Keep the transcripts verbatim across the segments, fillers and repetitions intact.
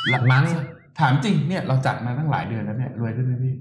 มั้งถามจริงเนี่ยเราจัดมาตั้งหลายเดือนแล้วเนี่ยรวยขึ้นไหมพี่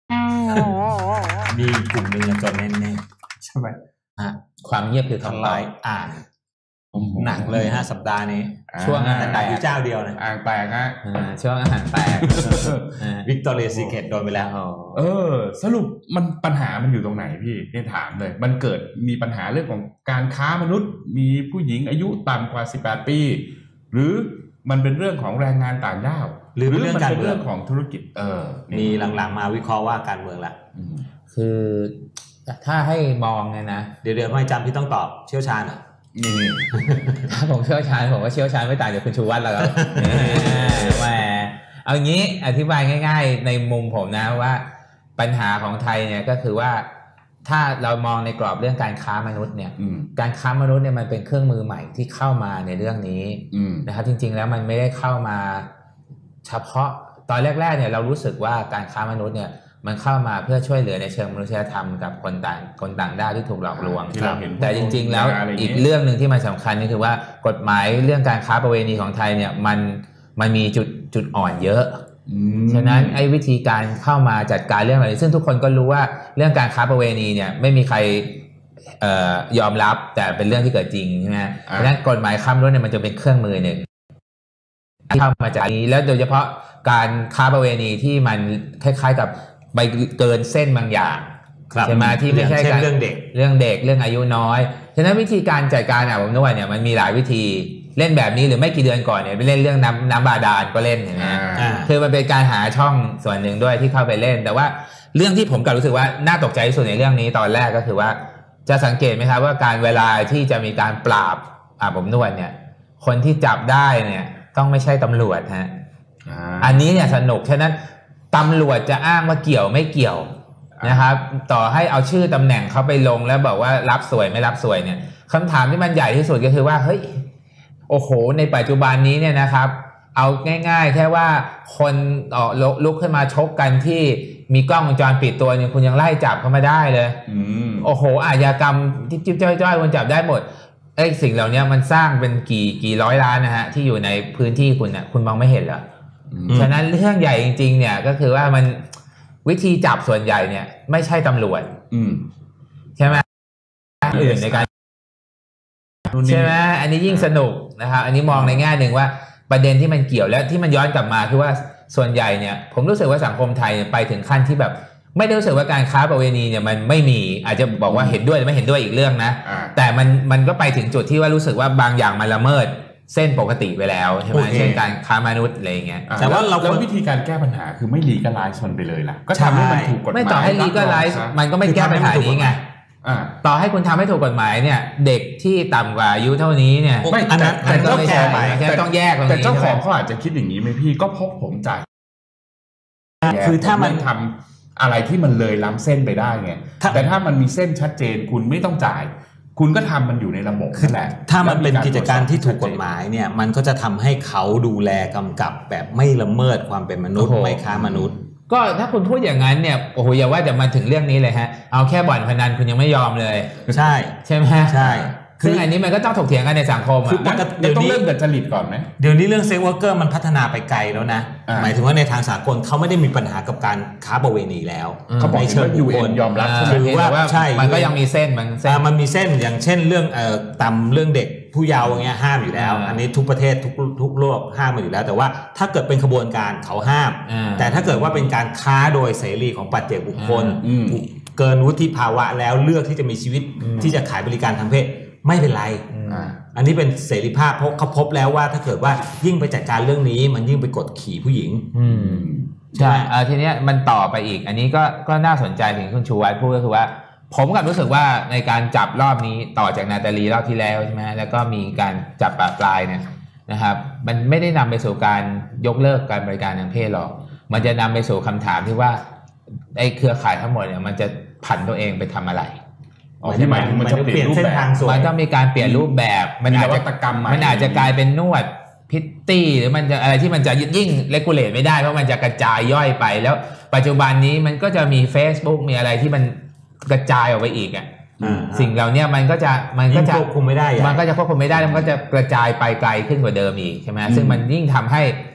มีกลุ่มนึงจนแน่ๆใช่ไหมอ่ะความเงียบคือคำตอบอ่านหนักเลยฮะสัปดาห์นี้ช่วงอาหารแตกอยู่เจ้าเดียวนะอ่างแตกฮะช่วงอาหารแตกวิกตอเรียซีเคร็ตโดนไปแล้วเออสรุปมันปัญหามันอยู่ตรงไหนพี่เนี่ยถามเลยมันเกิดมีปัญหาเรื่องของการค้ามนุษย์มีผู้หญิงอายุต่ำกว่าสิบแปดปีหรือมันเป็นเรื่องของแรงงานต่างด้าวหรือมันเป็นเรื่องของธุรกิจเออมีหลังๆมาวิเคราะห์ว่าการเมืองละคือถ้าให้มองเนี่ยนะเดี๋ยวเดี๋ยวไม่จำพี่ต้องตอบเชี่ยวชาญอ่ะนี่ถ้าผมเชี่ยวชาญผมก็เชี่ยวชาญไม่ต่างจากคุณชูวัฒน์แล้วครับแหมเอางี้อธิบายง่ายๆในมุมผมนะว่าปัญหาของไทยเนี่ยก็คือว่าถ้าเรามองในกรอบเรื่องการค้ามนุษย์เนี่ยการค้ามนุษย์เนี่ยมันเป็นเครื่องมือใหม่ที่เข้ามาในเรื่องนี้นะครับจริงๆแล้วมันไม่ได้เข้ามาเฉพาะตอนแรกๆเนี่ยเรารู้สึกว่าการค้ามนุษย์เนี่ยมันเข้ามาเพื่อช่วยเหลือในเชิงมนุษยธรรมกับคนต่างคนต่างด้าวที่ถูกหลอกลวงแต่จริงๆแล้วอีกเรื่องนึงที่มันสำคัญนี่คือว่ากฎหมายเรื่องการค้าประเวณีของไทยเนี่ยมันมันมีจุดจุดอ่อนเยอะฉะนั้นไอ้วิธีการเข้ามาจัดการเรื่องอะไรซึ่งทุกคนก็รู้ว่าเรื่องการค้าประเวณีเนี่ยไม่มีใครเอ่อยอมรับแต่เป็นเรื่องที่เกิดจริงใช่ไหมฉะนั้นกฎหมายค้ามนุษย์เนี่ยมันจะเป็นเครื่องมือหนึ่งที่เข้ามาจากนี้แล้วโดยเฉพาะการค้าประเวณีที่มันคล้ายๆกับไปเกินเส้นบางอย่างใช่ไหมที่ไม่ใช่การเรื่องเด็กเรื่องเด็กเรื่องอายุน้อยฉะนั้นวิธีการจัดการอาบอบนวดเนี่ยมันมีหลายวิธีเล่นแบบนี้หรือไม่กี่เดือนก่อนเนี่ยไปเล่นเรื่องน้ำน้ำบาดาลก็เล่นเห็นไหมคือมันเป็นการหาช่องส่วนหนึ่งด้วยที่เข้าไปเล่นแต่ว่าเรื่องที่ผมกลับรู้สึกว่าน่าตกใจที่สุดในเรื่องนี้ตอนแรกก็คือว่าจะสังเกตไหมครับว่าการเวลาที่จะมีการปราบอาบอบนวดเนี่ยคนที่จับได้เนี่ยต้องไม่ใช่ตำรวจฮะอันนี้เนี่ยสนุกฉะนั้นตำรวจจะอ้างว่าเกี่ยวไม่เกี่ยวนะครับต่อให้เอาชื่อตำแหน่งเขาไปลงแล้วบอกว่ารับสวยไม่รับสวยเนี่ยคำถามที่มันใหญ่ที่สุดก็คือว่าเฮ้ยโอ้โหในปัจจุบันนี้เนี่ยนะครับเอาง่ายๆแค่ว่าคนออกลุกขึ้นมาชกกันที่มีกล้องวงจรปิดตัวนึงคุณยังไล่จับเขามาได้เลยโอ้โหอาชญากรรมจิ๊บๆจ้อยๆคุณจับได้หมดไอ้สิ่งเหล่านี้มันสร้างเป็นกี่กี่ร้อยล้านนะฮะที่อยู่ในพื้นที่คุณเนี่ยคุณมองไม่เห็นเหรอฉะนั้นเรื่องใหญ่จริงๆเนี่ยก็คือว่ามันวิธีจับส่วนใหญ่เนี่ยไม่ใช่ตำรวจใช่ไหมอื่นในการใช่ไหมอันนี้ยิ่งสนุกนะครับอันนี้มองในแง่หนึ่งว่าประเด็นที่มันเกี่ยวแล้วที่มันย้อนกลับมาคือว่าส่วนใหญ่เนี่ยผมรู้สึกว่าสังคมไทยไปถึงขั้นที่แบบไม่ได้รู้สึกว่าการค้าประเวณีเนี่ยมันไม่มีอาจจะบอกว่าเห็นด้วยหรือไม่เห็นด้วยอีกเรื่องนะแต่มันมันก็ไปถึงจุดที่ว่ารู้สึกว่าบางอย่างมันละเมิดเส้นปกติไปแล้วใช่ไหมเช่นการค้ามนุษย์อะไรอย่างเงี้ยแต่ว่าเราวิธีการแก้ปัญหาคือไม่ลีกไลซ์มันไปเลยล่ะก็ทำให้มันถูกกฎหมายไม่ต่อให้ลีกไลซ์มันก็ไม่แก้ปัญหานี้ไงต่อให้คุณทำให้ถูกกฎหมายเนี่ยเด็กที่ต่ำกว่าอายุเท่านี้เนี่ยไม่อันนั้นมันก็ไม่ใช่ต้องแยกแต่เจ้าของเขาอาจจะคิดอย่างนี้ไหมพี่ก็เพราะผมจ่ายคือถ้ามันทำอะไรที่มันเลยล้ำเส้นไปได้ไงแต่ถ้ามันมีเส้นชัดเจนคุณไม่ต้องจ่ายคุณก็ทำมันอยู่ในระบบนั่นแหละถ้ามันเป็นกิจการที่ถูกกฎหมายเนี่ยมันก็จะทำให้เขาดูแลกำกับแบบไม่ละเมิดความเป็นมนุษย์ไม่ค้ามนุษย์ก็ถ้าคุณพูดอย่างนั้นเนี่ยโอ้โหอย่าว่าแต่มาถึงเรื่องนี้เลยฮะเอาแค่บ่อนพนันคุณยังไม่ยอมเลยใช่ใช่ไหมใช่ซึ่งอันนี้มันก็ต้องถกเถียงกันในสังคมอ่ะเดี๋ยวต้องเริ่มดัดจริตก่อนไหมเดี๋ยวนี้เรื่องเซ็กเวิร์กเกอร์มันพัฒนาไปไกลแล้วนะหมายถึงว่าในทางสากลเขาไม่ได้มีปัญหากับการค้าประเวณีแล้วเขาบอกว่า ยู เอ็น ยอมรับถือว่าใช่มันก็ยังมีเส้นมันเส้นมันมีเส้นอย่างเช่นเรื่องเอ่อต่ำเรื่องเด็กผู้เยาว์เงี้ยห้ามอยู่แล้วอันนี้ทุกประเทศทุกทุกโลกห้ามมาอยู่แล้วแต่ว่าถ้าเกิดเป็นขบวนการเขาห้ามแต่ถ้าเกิดว่าเป็นการค้าโดยเสรีของปัจเจกบุคคลเกินวุฒิภาวะแล้วเลือกที่จะมีชีวิตที่จะขายบริการทางเพศไม่เป็นไรอันนี้เป็นเสรีภาพเพราะเขาพบแล้วว่าถ้าเกิดว่ายิ่งไปจัดการเรื่องนี้มันยิ่งไปกดขี่ผู้หญิงใช่ทีนี้มันต่อไปอีกอันนี้ก็ก็น่าสนใจถึงคุณชูวัฒน์พูดก็คือว่าผมกับรู้สึกว่าในการจับรอบนี้ต่อจากนาตาลีรอบที่แล้วใช่ไหมแล้วก็มีการจับปลาปลายเนี่ยนะครับมันไม่ได้นำไปสู่การยกเลิกการบริการทางเพศหรอกมันจะนำไปสู่คำถามที่ว่าไอ้เครือข่ายทั้งหมดเนี่ยมันจะผันตัวเองไปทำอะไรที่หมายถึงมันจะเปลี่ยนเส้นทางส่วนมันต้องมีการเปลี่ยนรูปแบบมันอาจจะมันอาจจะกลายเป็นนวดพิตตี้หรือมันจะอะไรที่มันจะยิ่งเลกูเลตไม่ได้เพราะมันจะกระจายย่อยไปแล้วปัจจุบันนี้มันก็จะมี Facebook มีอะไรที่มันกระจายออกไปอีกอ่ะสิ่งเหล่านี้มันก็จะมันก็จะควบคุมไม่ได้มันก็จะควบคุมไม่ได้มันก็จะกระจายไปไกลขึ้นกว่าเดิมอีกใช่ไหมซึ่งมันยิ่งทำให้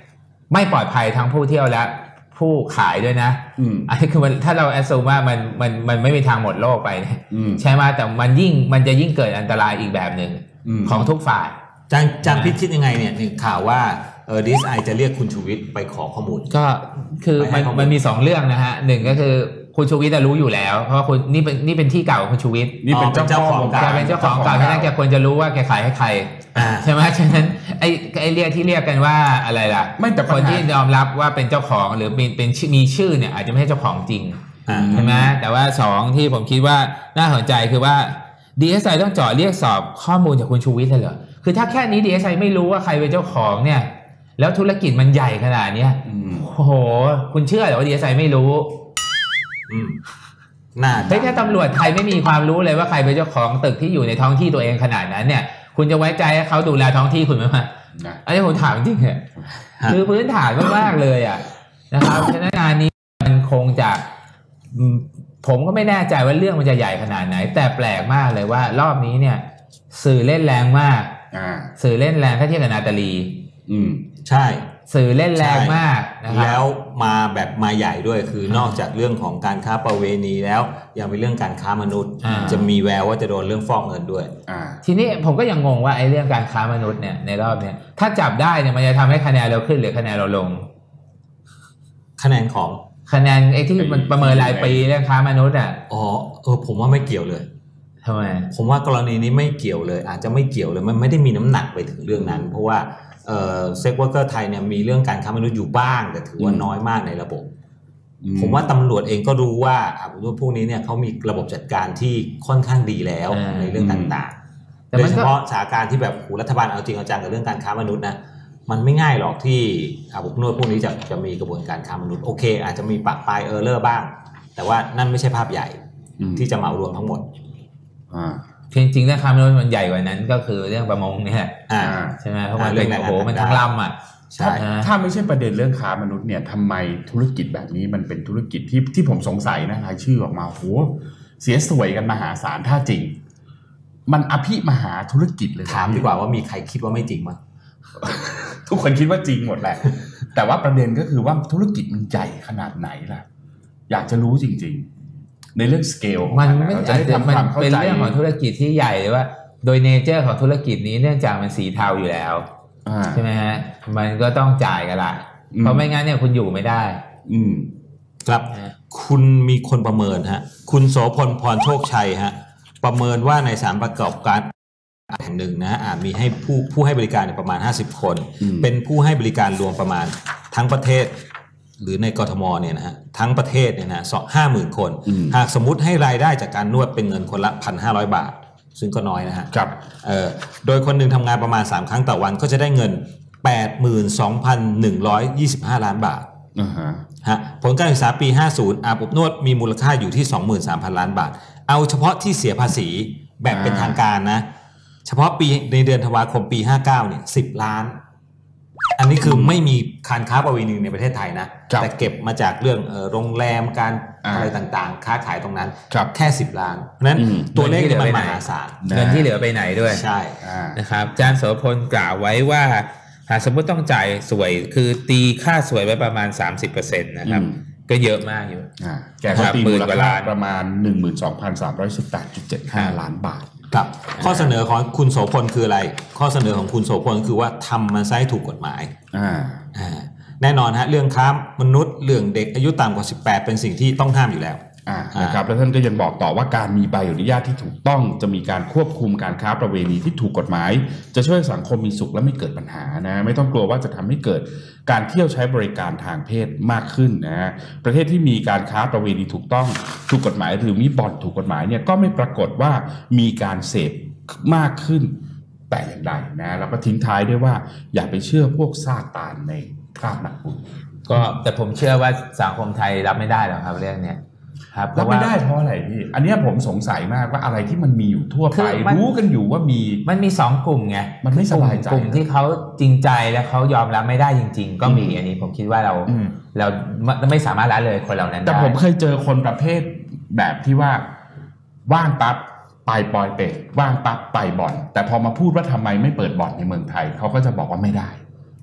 ไม่ปลอดภัยทั้งผู้เที่ยวและผู้ขายด้วยนะอันนี้คือมันถ้าเราแอสซูมว่ามันมันมันไม่มีทางหมดโลกไปใช่ไหมแต่มันยิ่งมันจะยิ่งเกิดอันตรายอีกแบบหนึ่งของทุกฝ่ายจางจางพิชิตยังไงเนี่ยข่าวว่าเออ ดี เอส ไอ จะเรียกคุณชูวิทย์ไปขอข้อมูลก็คือมันมันมีสองเรื่องนะฮะหนึ่งก็คือคุณชูวิทย์รู้อยู่แล้วเพราะว่าคุณนี่เป็นนี่เป็นที่เก่าของคุณชูวิทย์นี่เป็นเจ้าของแกเป็นเจ้าของเก่าฉะนั้นแกควรจะรู้ว่าแกขายให้ใครใช่ไหมฉะนั้นไอ้ไอ้เรียกที่เรียกกันว่าอะไรล่ะไม่แต่คนที่ยอมรับว่าเป็นเจ้าของหรือเป็นเป็นมีชื่อเนี่ยอาจจะไม่ใช่เจ้าของจริงใช่ไหมแต่ว่าสองที่ผมคิดว่าน่าสนใจคือว่า ดี เอส ไอ ต้องเจาะเรียกสอบข้อมูลจากคุณชูวิทย์เลยเหรอคือถ้าแค่นี้ ดี เอส ไอ ไม่รู้ว่าใครเป็นเจ้าของเนี่ยแล้วธุรกิจมันใหญ่ขนาดนี้โอ้โหคุณเชื่อเหรอว่า ดี เอส ไอ ไม่รู้น่าถ้าตำรวจไทยไม่มีความรู้เลยว่าใครเป็นเจ้าของตึกที่อยู่ในท้องที่ตัวเองขนาดนั้นเนี่ยคุณจะไว้ใจให้เขาดูแลท้องที่คุณไหมฮะอันนี้ผมถามจริงเหรอคือพื้นฐานมากๆเลยอ่ะนะครับฉะนั้นงานนี้มันคงจะผมก็ไม่แน่ใจว่าเรื่องมันจะใหญ่ขนาดไหนแต่แปลกมากเลยว่ารอบนี้เนี่ยสื่อเล่นแรงมากสื่อเล่นแรงถ้าเทียบกับนาตาลีอืมใช่สื่อเล่นแรงมากนะครับแล้วมาแบบมาใหญ่ด้วยคือนอกจากเรื่องของการค้าประเวณีแล้วยังมีเรื่องการค้ามนุษย์จะมีแววว่าจะโดนเรื่องฟอกเงินด้วยทีนี้ผมก็ยังงงว่าไอ้เรื่องการค้ามนุษย์เนี่ยในรอบนี้ถ้าจับได้เนี่ยมันจะทำให้คะแนนเราขึ้นหรือคะแนนเราลงคะแนนของคะแนนไอ้ที่มันประเมินรายปีเรื่องค้ามนุษย์อ่ะอ๋อเออผมว่าไม่เกี่ยวเลยทำไมผมว่ากรณีนี้ไม่เกี่ยวเลยอาจจะไม่เกี่ยวเลยมันไม่ได้มีน้ำหนักไปถึงเรื่องนั้นเพราะว่าเอ่อเซ็กเวอร์เกอร์ไทยเนี่ยมีเรื่องการค้ามนุษย์อยู่บ้างแต่ถือว่าน้อยมากในระบบผมว่าตำรวจเองก็รู้ว่าพวกนี้เนี่ยเขามีระบบจัดการที่ค่อนข้างดีแล้วในเรื่องต่างๆโดยเฉพาะสถานการณ์ที่แบบรัฐบาลเอาจริงเอาจังกับเรื่องการค้ามนุษย์นะมันไม่ง่ายหรอกที่อาบอบนวดพวกนี้จะจะมีกระบวนการค้ามนุษย์โอเคอาจจะมีปะปลายเออร์เลอร์บ้างแต่ว่านั่นไม่ใช่ภาพใหญ่ที่จะเหมารวมทั้งหมดจริงๆถ้าค้ามนุษย์มันใหญ่กว่านั้นก็คือเรื่องประมงเนี่ยใช่ไหมเพราะมันเป็นโอ้โหมันทั้งลำอ่ะใช่ถ้าไม่ใช่ประเด็นเรื่องค้ามนุษย์เนี่ยทำไมธุรกิจแบบนี้มันเป็นธุรกิจที่ที่ผมสงสัยนะรายชื่อออกมาโหเสียสวยกันมหาศาลถ้าจริงมันอภิมหาธุรกิจเลยถามดีกว่าว่ามีใครคิดว่าไม่จริงมั้ยทุกคนคิดว่าจริงหมดแหละแต่ว่าประเด็นก็คือว่าธุรกิจมันใหญ่ขนาดไหนล่ะอยากจะรู้จริงๆในเรื่องสเกลมันไม่ใช่มันเป็นเรื่องของธุรกิจที่ใหญ่เลยว่าโดยเนเจอร์ของธุรกิจนี้เนื่องจากมันสีเทาอยู่แล้วใช่ไหมฮะมันก็ต้องจ่ายกันละเพราะไม่งั้นเนี่ยคุณอยู่ไม่ได้อืมครับคุณมีคนประเมินฮะคุณโสพลพรโชคชัยฮะประเมินว่าในสถานประกอบการแห่งหนึ่งนะอาจมีให้ผู้ผู้ให้บริการประมาณห้าสิบคนเป็นผู้ให้บริการรวมประมาณทั้งประเทศหรือในกทมเนี่ยนะฮะทั้งประเทศเนี่ยนะสองห้าหมื่นคนหากสมมุติให้รายได้จากการนวดเป็นเงินคนละ หนึ่งพันห้าร้อย บาทซึ่งก็น้อยนะฮะครับเอ่อโดยคนหนึ่งทำงานประมาณสามครั้งต่อวันก็จะได้เงิน แปดหมื่นสองพันหนึ่งร้อยยี่สิบห้า ล้านบาทอ่าฮะฮะผลการศึกษาปีห้าสิบอาบอบนวดมีมูลค่าอยู่ที่ สองหมื่นสามพัน ล้านบาทเอาเฉพาะที่เสียภาษีแบบเป็นทางการนะเฉพาะปีในเดือนธันวาคมปีห้าเก้าเนี่ยสิบล้านอันนี้คือไม่มีการค้าประเวณีในประเทศไทยนะแต่เก็บมาจากเรื่องเอ่อโรงแรมการอะไรต่างๆค้าขายตรงนั้นแค่สิบล้านเพราะนั้นตัวเลขมันมหาศาลเงินที่เหลือไปไหนด้วยใช่นะครับอาจารย์โสพลกล่าวไว้ว่าหากสมมติต้องจ่ายสวยคือตีค่าสวยไว้ประมาณ สามสิบเปอร์เซ็นต์ นะครับก็เยอะมากอยู่อ่าแกก็ตีมูลค่าประมาณ หนึ่งหมื่นสองพันสามร้อยสิบแปดจุดเจ็ดห้า ล้านบาทครับข้อเสนอของคุณโสพลคืออะไรข้อเสนอของคุณโสพลคือว่าทำมันซะให้ถูกกฎหมายอ่าอ่าแน่นอนฮะเรื่องค้ามนุษย์เรื่องเด็กอายุต่ำกว่าสิบแปดเป็นสิ่งที่ต้องห้ามอยู่แล้วอ่านะครับแล้วท่านก็ยังบอกต่อว่าการมีใบอนุญาตที่ถูกต้องจะมีการควบคุมการค้าประเวณีที่ถูกกฎหมายจะช่วยสังคมมีสุขและไม่เกิดปัญหานะไม่ต้องกลัวว่าจะทำให้เกิดการเที่ยวใช้บริการทางเพศมากขึ้นนะประเทศที่มีการค้าประเวณีถูกต้องถูกกฎหมายหรือมีบ่อนถูกกฎหมายเนี่ยก็ไม่ปรากฏว่ามีการเสพมากขึ้นแต่อย่างใดนะแล้วก็ทิ้งท้ายด้วยว่าอย่าไปเชื่อพวกซาตานในคราบนักบุญก็แต่ผมเชื่อว่าสังคมไทยรับไม่ได้หรอกครับเรื่องเนี้ยครับรับไม่ได้เพราะอะไรพี่อันนี้ผมสงสัยมากว่าอะไรที่มันมีอยู่ทั่วไปรู้กันอยู่ว่ามีมันมีสองกลุ่มไงมันไม่สบายใจกลุ่มที่เขาจริงใจและเขายอมรับไม่ได้จริงๆก็มีอันนี้ผมคิดว่าเราเราไม่สามารถละเลยคนเหล่านั้นได้แต่ผมเคยเจอคนประเภทแบบที่ว่าว่างปั๊บไปปอยเป็ดว่างปั๊บไปบ่อนแต่พอมาพูดว่าทำไมไม่เปิดบ่อนในเมืองไทยเขาก็จะบอกว่าไม่ได้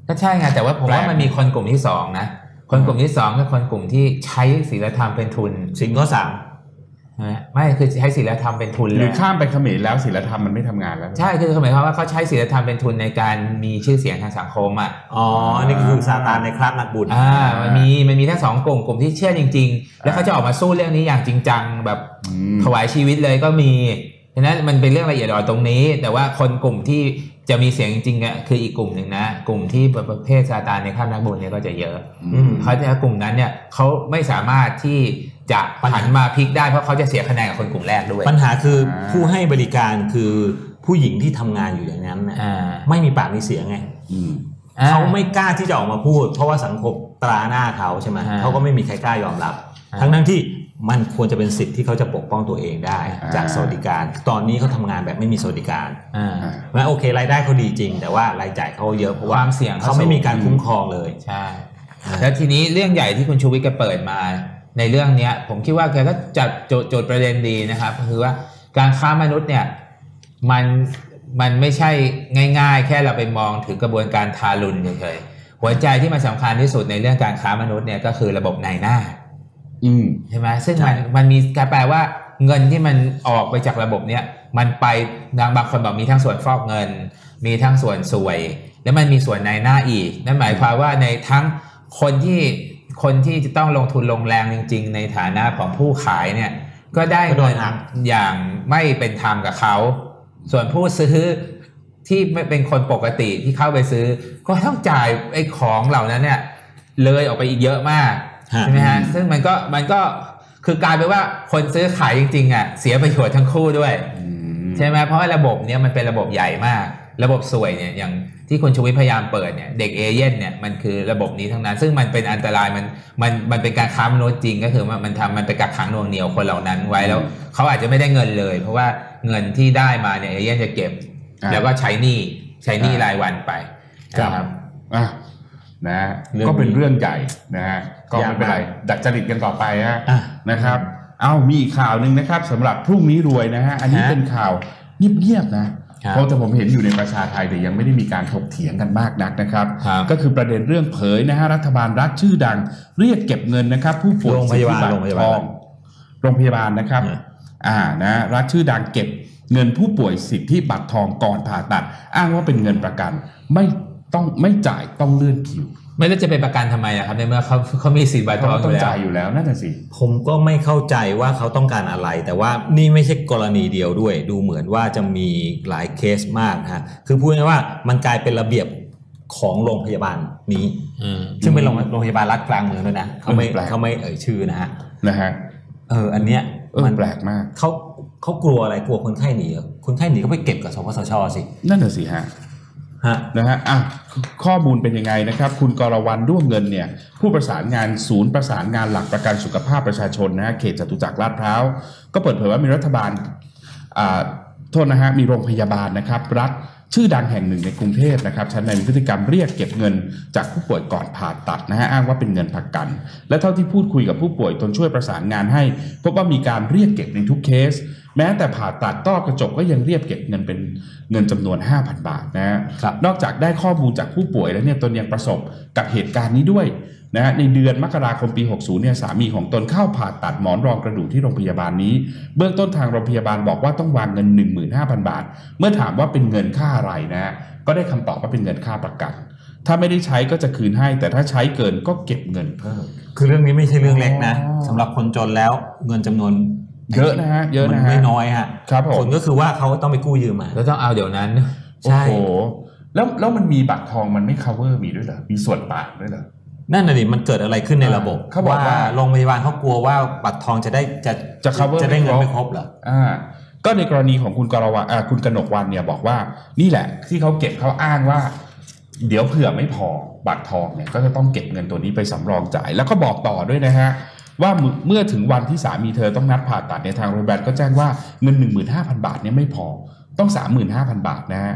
ก็ใช่ไงแต่ว่าผมว่ามันมีคนกลุ่มที่สองนะคนกลุ่มที่สองคือคนกลุ่มที่ใช้ศีลธรรมเป็นทุนสินข้อสามไม่คือใช้ศีลธรรมเป็นทุนหรือข้ามไปเขมรแล้วศีลธรรมมันไม่ทำงานแล้วใช่คือหมายความว่าเขาใช้ศีลธรรมเป็นทุนในการมีชื่อเสียงทางสังคมอ่ะอ๋อนี่คือซาตานในคราบนักบุญอ่ามันมีมันมีทั้งสองกลุ่มกลุ่มที่เชื่อจริงๆแล้วเขาจะออกมาสู้เรื่องนี้อย่างจริงจังแบบถวายชีวิตเลยก็มีฉะนั้นมันเป็นเรื่องละเอียดอ่อนตรงนี้แต่ว่าคนกลุ่มที่จะมีเสียงจริงๆอ่ะคืออีกกลุ่มหนึ่งนะกลุ่มที่ประเภทซาตานในคราบนักบุญเนี่ยก็จะเยอะเขาจะกลุ่มนั้นเนี่ยเขาไม่สามารถที่จะหันมาพลิกได้เพราะเขาจะเสียคะแนนกับคนกลุ่มแรกด้วยปัญหาคือผู้ให้บริการคือผู้หญิงที่ทำงานอยู่อย่างนั้นไม่มีปากมีเสียงไงเขาไม่กล้าที่จะออกมาพูดเพราะว่าสังคมตราหน้าเขาใช่ไหมเขาก็ไม่มีใครกล้ายอมรับทั้งนั้นที่มันควรจะเป็นสิทธิ์ที่เขาจะปกป้องตัวเองได้จากสวัสดิการตอนนี้เขาทำงานแบบไม่มีสวัสดิการแล้วโอเครายได้เขาดีจริงแต่ว่ารายจ่ายเขาเยอะเพราะว่าความเสี่ยงเขาไม่มีการคุ้มครองเลยใช่แล้วทีนี้เรื่องใหญ่ที่คุณชูวิทย์แกเปิดมาในเรื่องนี้ผมคิดว่าแกก็จัดโจทย์ประเด็นดีนะครับคือว่าการค้ามนุษย์เนี่ยมันมันไม่ใช่ง่ายๆแค่เราไปมองถึงกระบวนการทารุณเฉยๆหัวใจที่มันสำคัญที่สุดในเรื่องการค้ามนุษย์เนี่ยก็คือระบบนายหน้าอืมใช่ไหมซึ่งมันมันมีการแปลว่าเงินที่มันออกไปจากระบบเนี้ยมันไปบางคนบอกมีทั้งส่วนฟอกเงินมีทั้งส่วนสวยแล้วมันมีส่วนนายหน้าอีกนั่นหมายความว่าในทั้งคนที่คนที่จะต้องลงทุนลงแรงจริงๆในฐานะของผู้ขายเนี่ยก็ได้เงินอย่างไม่เป็นธรรมกับเขาส่วนผู้ซื้อที่ไม่เป็นคนปกติที่เข้าไปซื้อก็ต้องจ่ายไอ้ของเหล่านั้นเนี่ยเลยออกไปอีกเยอะมากใช่ไหมฮะซึ่งมันก็มันก็คือกลายเป็นว่าคนซื้อขายจริงๆอ่ะเสียประโยชน์ทั้งคู่ด้วยใช่ไหมเพราะว่าระบบเนี้ยมันเป็นระบบใหญ่มากระบบสวยเนี่ยอย่างที่คุณชูวิทย์พยายามเปิดเนี่ยเด็กเอเย่นเนี่ยมันคือระบบนี้ทั้งนั้นซึ่งมันเป็นอันตรายมันมันมันเป็นการค้ามนุษย์จริงก็คือว่ามันทำมันไปกักขังหน่วงเหนี่ยวคนเหล่านั้นไว้แล้วเขาอาจจะไม่ได้เงินเลยเพราะว่าเงินที่ได้มาเนี่ยเอเย่นจะเก็บแล้วก็ใช้หนี้ใช้หนี้รายวันไปนะครับอ่ะนะก็เป็นเรื่องใหญ่นะฮะก็ไม่เป็นไรดัดจริตกันต่อไปฮะนะครับเอามีอีกข่าวนึงนะครับสำหรับพรุ่งนี้รวยนะฮะอันนี้เป็นข่าวเงียบๆนะเพราะแต่ผมเห็นอยู่ในประชาไทยแต่ยังไม่ได้มีการถกเถียงกันมากนักนะครับก็คือประเด็นเรื่องเผยนะฮะรัฐบาลรัฐชื่อดังเรียกเก็บเงินนะครับผู้ป่วยโรงพยาบาลทองโรงพยาบาลนะครับอ่านะรัฐชื่อดังเก็บเงินผู้ป่วยสิทธิบัตรทองก่อนผ่าตัดอ้างว่าเป็นเงินประกันไม่ต้องไม่จ่ายต้องเลื่อนคิวไม่ได้จะเป็นประกันทำไมอะครับในเมื่อเขาเขามีสิทธิ์บัตรทองต้องจ่ายอยู่แล้วนั่นแหละสิผมก็ไม่เข้าใจว่าเขาต้องการอะไรแต่ว่านี่ไม่ใช่กรณีเดียวด้วยดูเหมือนว่าจะมีหลายเคสมากฮะคือพูดง่ายๆว่ามันกลายเป็นระเบียบของโรงพยาบาลนี้ซึ่งเป็นโรงพยาบาลรัฐกลางเมืองด้วยนะเขาไม่เขาไม่เอ่ยชื่อนะฮะนะฮะเอออันเนี้ยมันแปลกมากเขาเขากลัวอะไรกลัวคนไข้หนีคนไข้หนีก็ไปเก็บกับสปสช.สินั่นแหละสิฮะนะฮะอ่ะข้อมูลเป็นยังไงนะครับคุณกรวรรณด้วงเงินเนี่ยผู้ประสานงานศูนย์ประสานงานหลักประกันสุขภาพประชาชนนะฮะเขตจตุจักรลาดพร้าวก็เปิดเผยว่ามีรัฐบาลอ่าโทษนะฮะมีโรงพยาบาลนะครับรัฐชื่อดังแห่งหนึ่งในกรุงเทพนะครับชั้นในมีพฤติกรรมเรียกเก็บเงินจากผู้ป่วยก่อนผ่าตัดนะฮะอ้างว่าเป็นเงินประกันและเท่าที่พูดคุยกับผู้ป่วยตนช่วยประสานงานให้พบว่ามีการเรียกเก็บในทุกเคสแม้แต่ผ่าตัดต้อกระจกก็ยังเรียกเก็บเงินเป็นเงินจำนวน ห้าพัน บาทนะฮะนอกจากได้ข้อมูลจากผู้ป่วยแล้วเนี่ยตนยังประสบกับเหตุการณ์นี้ด้วยนะฮะในเดือนมกราคมปีหกสิบเนี่ยสามีของตนเข้าผ่าตัดหมอนรองกระดูกที่โรงพยาบาลนี้เบื้องต้นทางโรงพยาบาลบอกว่าต้องวางเงิน หนึ่งหมื่นห้าพัน บาทเมื่อถามว่าเป็นเงินค่าอะไรนะก็ได้คำตอบว่าเป็นเงินค่าประกันถ้าไม่ได้ใช้ก็จะคืนให้แต่ถ้าใช้เกินก็เก็บเงินเพิ่มคือเรื่องนี้ไม่ใช่เรื่องเล็กนะสำหรับคนจนแล้วเงินจำนวนเยอะนะฮะเยอะนะฮะไม่น้อยฮะครับผมผลก็คือว่าเขาต้องไปกู้ยืมมาแล้วต้องเอาเดี๋ยวนั้นใช่โอ้โหแล้วแล้วมันมีบัตรทองมันไม่ cover มีด้วยเหรอมีส่วนต่างด้วยเหรอนั่นน่ะดิมันเกิดอะไรขึ้นในระบบเขาบอกว่าโรงพยาบาลเขากลัวว่าบัตรทองจะได้จะจะ cover จะได้เงินไม่ครบเหรออ่าก็ในกรณีของคุณกรวรรณอ่าคุณกนกวรรณเนี่ยบอกว่านี่แหละที่เขาเก็บเขาอ้างว่าเดี๋ยวเผื่อไม่พอบัตรทองเนี่ยก็จะต้องเก็บเงินตัวนี้ไปสำรองจ่ายแล้วก็บอกต่อด้วยนะฮะว่าเมื่อถึงวันที่สามีเธอต้องนัดผ่าตัดในทางโรงพยาบาลก็แจ้งว่าเงิน หนึ่งหมื่นห้าพัน บาทเนี่ยไม่พอต้อง สามหมื่นห้าพัน บาทนะฮะ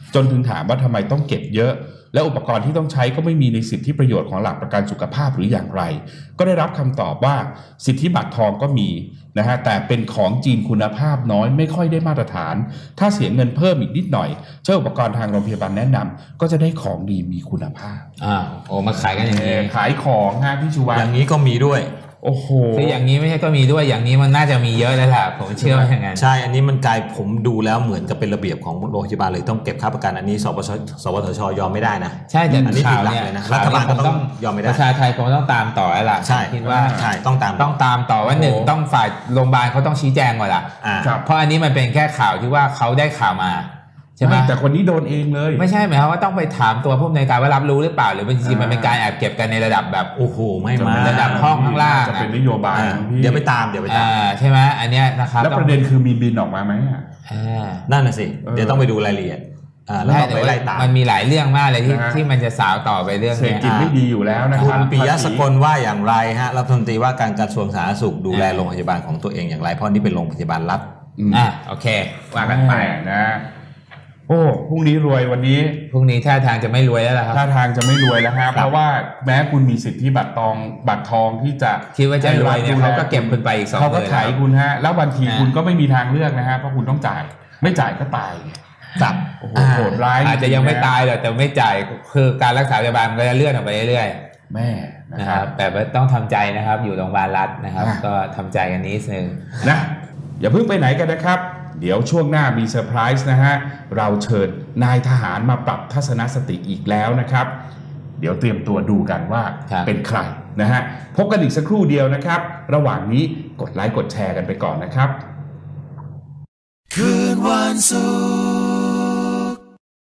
จนถึงถามว่าทำไมต้องเก็บเยอะและอุปกรณ์ที่ต้องใช้ก็ไม่มีในสิทธิประโยชน์ของหลักประกันสุขภาพหรืออย่างไรก็ได้รับคำตอบว่าสิทธิบัตรทองก็มีนะฮะแต่เป็นของจีนคุณภาพน้อยไม่ค่อยได้มาตรฐานถ้าเสียเงินเพิ่มอีกนิดหน่อยเจ้าอุปกรณ์ทางโรงพยาบาลแนะนำก็จะได้ของดีมีคุณภาพอ่าโอ้มาขายกันอย่างนี้ขายของฮะพี่ชูวัฒน์อย่างนี้ก็มีด้วยโอ้โหคืออย่างนี้ไม่ใช่ก็มีด้วยอย่างนี้มันน่าจะมีเยอะแล้วล่ะผมเชื่อว่าอย่างนั้นใช่อันนี้มันกลายผมดูแล้วเหมือนกับเป็นระเบียบของโรงพยาบาลเลยต้องเก็บค่าประกันอันนี้สปชสวทชยอมไม่ได้นะใช่แต่อันนี้ผิดหลักเลยนะรัฐบาลก็ต้องยอมไม่ได้ประชาไทยคงต้องตามต่อแล้วล่ะใช่คิดว่าใช่ต้องตามต้องตามต่อว่าหนึ่งต้องฝ่ายโรงพยาบาลเขาต้องชี้แจงก่อนล่ะเพราะอันนี้มันเป็นแค่ข่าวที่ว่าเขาได้ข่าวมาใช่ไหมแต่คนนี้โดนเองเลยไม่ใช่หมายความว่าต้องไปถามตัวผู้อำนวยการว่ารับรู้หรือเปล่าหรือจริงๆมันเป็นการแอบเก็บกันในระดับแบบโอ้โหไม่มาระดับห้องข้างล่างจะเป็นนโยบายเดี๋ยวไปตามเดี๋ยวไปตามใช่ไหมอันเนี้ยนะครับแล้วประเด็นคือมีบินออกมาไหมอ่ะนั่นน่ะสิเดี๋ยวต้องไปดูรายละเอียดแล้วต้องไปไล่ตามมันมีหลายเรื่องมากเลยที่ที่มันจะสาวต่อไปเรื่องนี้เศรษฐกิจไม่ดีอยู่แล้วนะครับคุณปิยะสกลว่าอย่างไรฮะรัฐมนตรีว่าการกระทรวงสาธารณสุขดูแลโรงพยาบาลของตัวเองอย่างไรเพราะนี่เป็นโรงพยาบาลรัฐอ่ะโอเคว่ากันไปนะโอ้พรุ่งนี้รวยวันนี้พรุ่งนี้ท่าทางจะไม่รวยแล้วล่ะครับท่าทางจะไม่รวยแล้วครับเพราะว่าแม้คุณมีสิทธิบัตรทองบัตรทองที่จะคิดว่าจะรวยเนี่ยเขาก็เก็บคุณไปอีกสองเขาก็ถ่ายคุณฮะแล้วบางทีคุณก็ไม่มีทางเลือกนะฮะเพราะคุณต้องจ่ายไม่จ่ายก็ตายจับโอ้โหโหดร้ายอาจจะยังไม่ตายหรอกแต่ไม่จ่ายคือการรักษาพยาบาลมันก็จะเลื่อนออกไปเรื่อยๆแม่นะครับแต่ต้องทำใจนะครับอยู่โรงพยาบาลรัฐนะครับก็ทำใจกันนิดนึงนะอย่าเพิ่งไปไหนกันนะครับเดี๋ยวช่วงหน้ามีเซอร์ไพรส์นะฮะเราเชิญนายทหารมาปรับทัศนคติอีกแล้วนะครับเดี๋ยวเตรียมตัวดูกันว่าเป็นใครนะฮะพบกันอีกสักครู่เดียวนะครับระหว่างนี้กดไลค์กดแชร์กันไปก่อนนะครับคืนวันศุกร์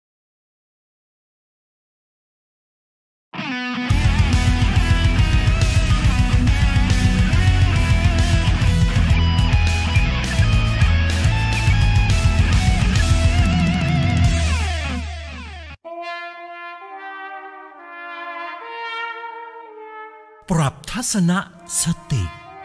ปรับทัศนสติ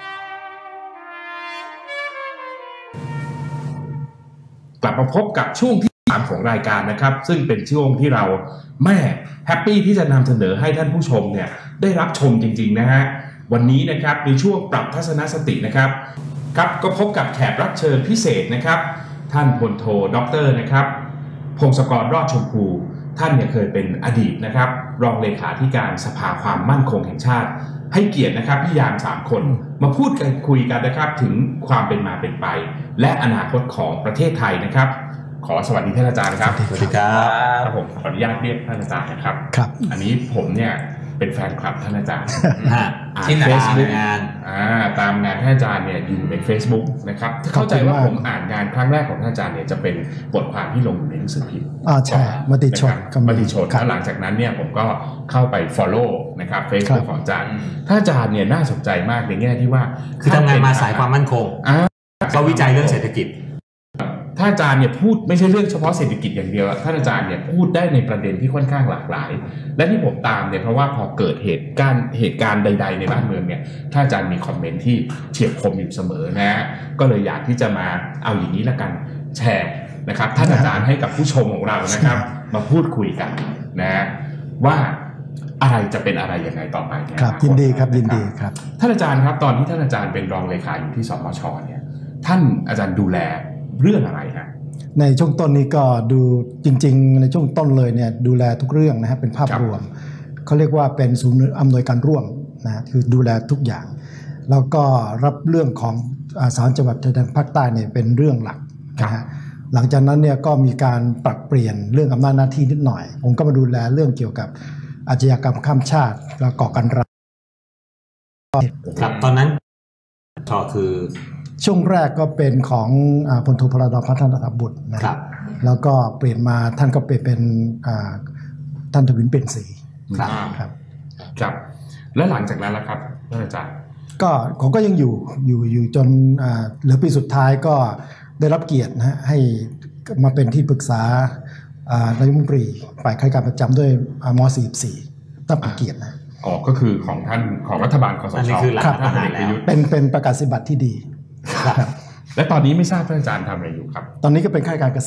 กลับมาพบกับช่วงที่สามของรายการนะครับซึ่งเป็นช่วงที่เราแม่แฮปปี้ที่จะนำเสนอให้ท่านผู้ชมเนี่ยได้รับชมจริงๆนะฮะวันนี้นะครับในช่วงปรับทัศนสตินะครับครับก็พบกับแขกรับเชิญพิเศษนะครับท่านพลโทด็อกเตอร์นะครับพงศกรรอดชมพูท่านเนี่ยเคยเป็นอดีตนะครับรองเลขาธิการสภาความมั่นคงแห่งชาติให้เกียรตินะครับพี่ยามสามคนมาพูดกันคุยกันนะครับถึงความเป็นมาเป็นไปและอนาคตของประเทศไทยนะครับขอสวัสดีท่านอาจารย์ครับสวัสดีครับครับผมขออนุญาตเรียกท่านอาจารย์นะครับครับอันนี้ผมเนี่ยเป็นแฟนคลับท่านอาจารย์ที่เฟซบุ๊กตามงานท่านอาจารย์เนี่ยอยู่ใน Facebook นะครับเข้าใจว่าผมอ่านงานครั้งแรกของท่านอาจารย์เนี่ยจะเป็นบทความที่ลงในหนังสือพิมพ์อ่าใช่มติชนมติชนแล้วหลังจากนั้นเนี่ยผมก็เข้าไป follow นะครับ Facebook ของอาจารย์ท่านอาจารย์เนี่ยน่าสนใจมากในแง่ที่ว่าคือทำงานมาสายความมั่นคงก็วิจัยเรื่องเศรษฐกิจท่านอาจารย์เนี่ยพูดไม่ใช่เรื่องเฉพาะเศรษฐกิจอย่างเดียวท่านอาจารย์เนี่ยพูดได้ในประเด็นที่ค่อนข้างหลากหลายและที่ผมตามเนี่ยเพราะว่าพอเกิดเหตุการณ์เหตุการณ์ใดๆในบ้านเมืองเนี่ยท่านอาจารย์มีคอมเมนต์ที่เฉียบคมอยู่เสมอนะก็เลยอยากที่จะมาเอาอย่างนี้ละกันแชร์นะครับท่านอาจารย์ให้กับผู้ชมของเรานะครับมาพูดคุยกันนะว่าอะไรจะเป็นอะไรยังไงต่อไปครับยินดีครับยินดีครับท่านอาจารย์ครับตอนที่ท่านอาจารย์เป็นรองเลขาอยู่ที่สมช.เนี่ยท่านอาจารย์ดูแลเรื่องอะไรฮะในช่วงต้นนี้ก็ดูจริงๆในช่วงต้นเลยเนี่ยดูแลทุกเรื่องนะฮะเป็นภาพรวมเขาเรียกว่าเป็นศูนย์อำนวยการร่วมนะคือดูแลทุกอย่างแล้วก็รับเรื่องของสามจังหวัดชายแดนภาคใต้เนี่ยเป็นเรื่องหลักนะฮะหลังจากนั้นเนี่ยก็มีการปรับเปลี่ยนเรื่องอำนาจหน้าที่นิดหน่อยผมก็มาดูแลเรื่องเกี่ยวกับอาชญากรรมข้ามชาติและก่อการร้ายครับตอนนั้นก็คือช่วงแรกก็เป็นของพลโทพลดลพัฒนาบุตรนะครับแล้วก็เปลี่ยนมาท่านก็เปลี่ยนเป็นท่านทวินเปลี่ยนสีครับครับครับแล้วหลังจากนั้นล่ะครับท่านอาจารย์ก็ผมก็ยังอยู่อยู่อยู่จนเหลือปีสุดท้ายก็ได้รับเกียรตินะฮะให้มาเป็นที่ปรึกษานายกรัฐมนตรีฝ่ายข้าราชการประจำด้วยม.สี่สิบสี่ตั้งเป็นเกียรตินะอ๋อก็คือของท่านของรัฐบาลคสช.อันนี้คือหลักฐานแล้วเป็นเป็นประกาศนียบัตรที่ดีและตอนนี้ไม่ทราบท่านอาจารย์ทำอะไรอยู่ครับตอนนี้ก็เป็นข้าราชการเกษียณ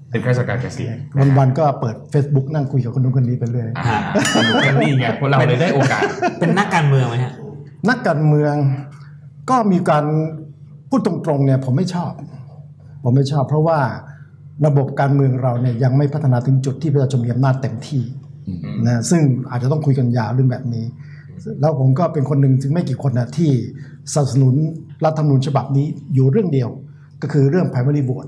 เป็นข้าราชการเกษียณวันๆก็เปิด Facebook นั่งคุยกับคนนู้นคนนี้ไปเรื่อยนี่ไงพวกเราเลยได้โอกาสเป็นนักการเมืองไหมฮะนักการเมืองก็มีการพูดตรงๆเนี่ยผมไม่ชอบผมไม่ชอบเพราะว่าระบบการเมืองเราเนี่ยยังไม่พัฒนาถึงจุดที่ประชาชนมีอำนาจเต็มที่นะซึ่งอาจจะต้องคุยกันยาวเรื่องแบบนี้แล้วผมก็เป็นคนหนึ่งถึงไม่กี่คนนะที่สนับสนุนรัฐธรรมนูญฉบับนี้อยู่เรื่องเดียวก็คือเรื่อง primary vote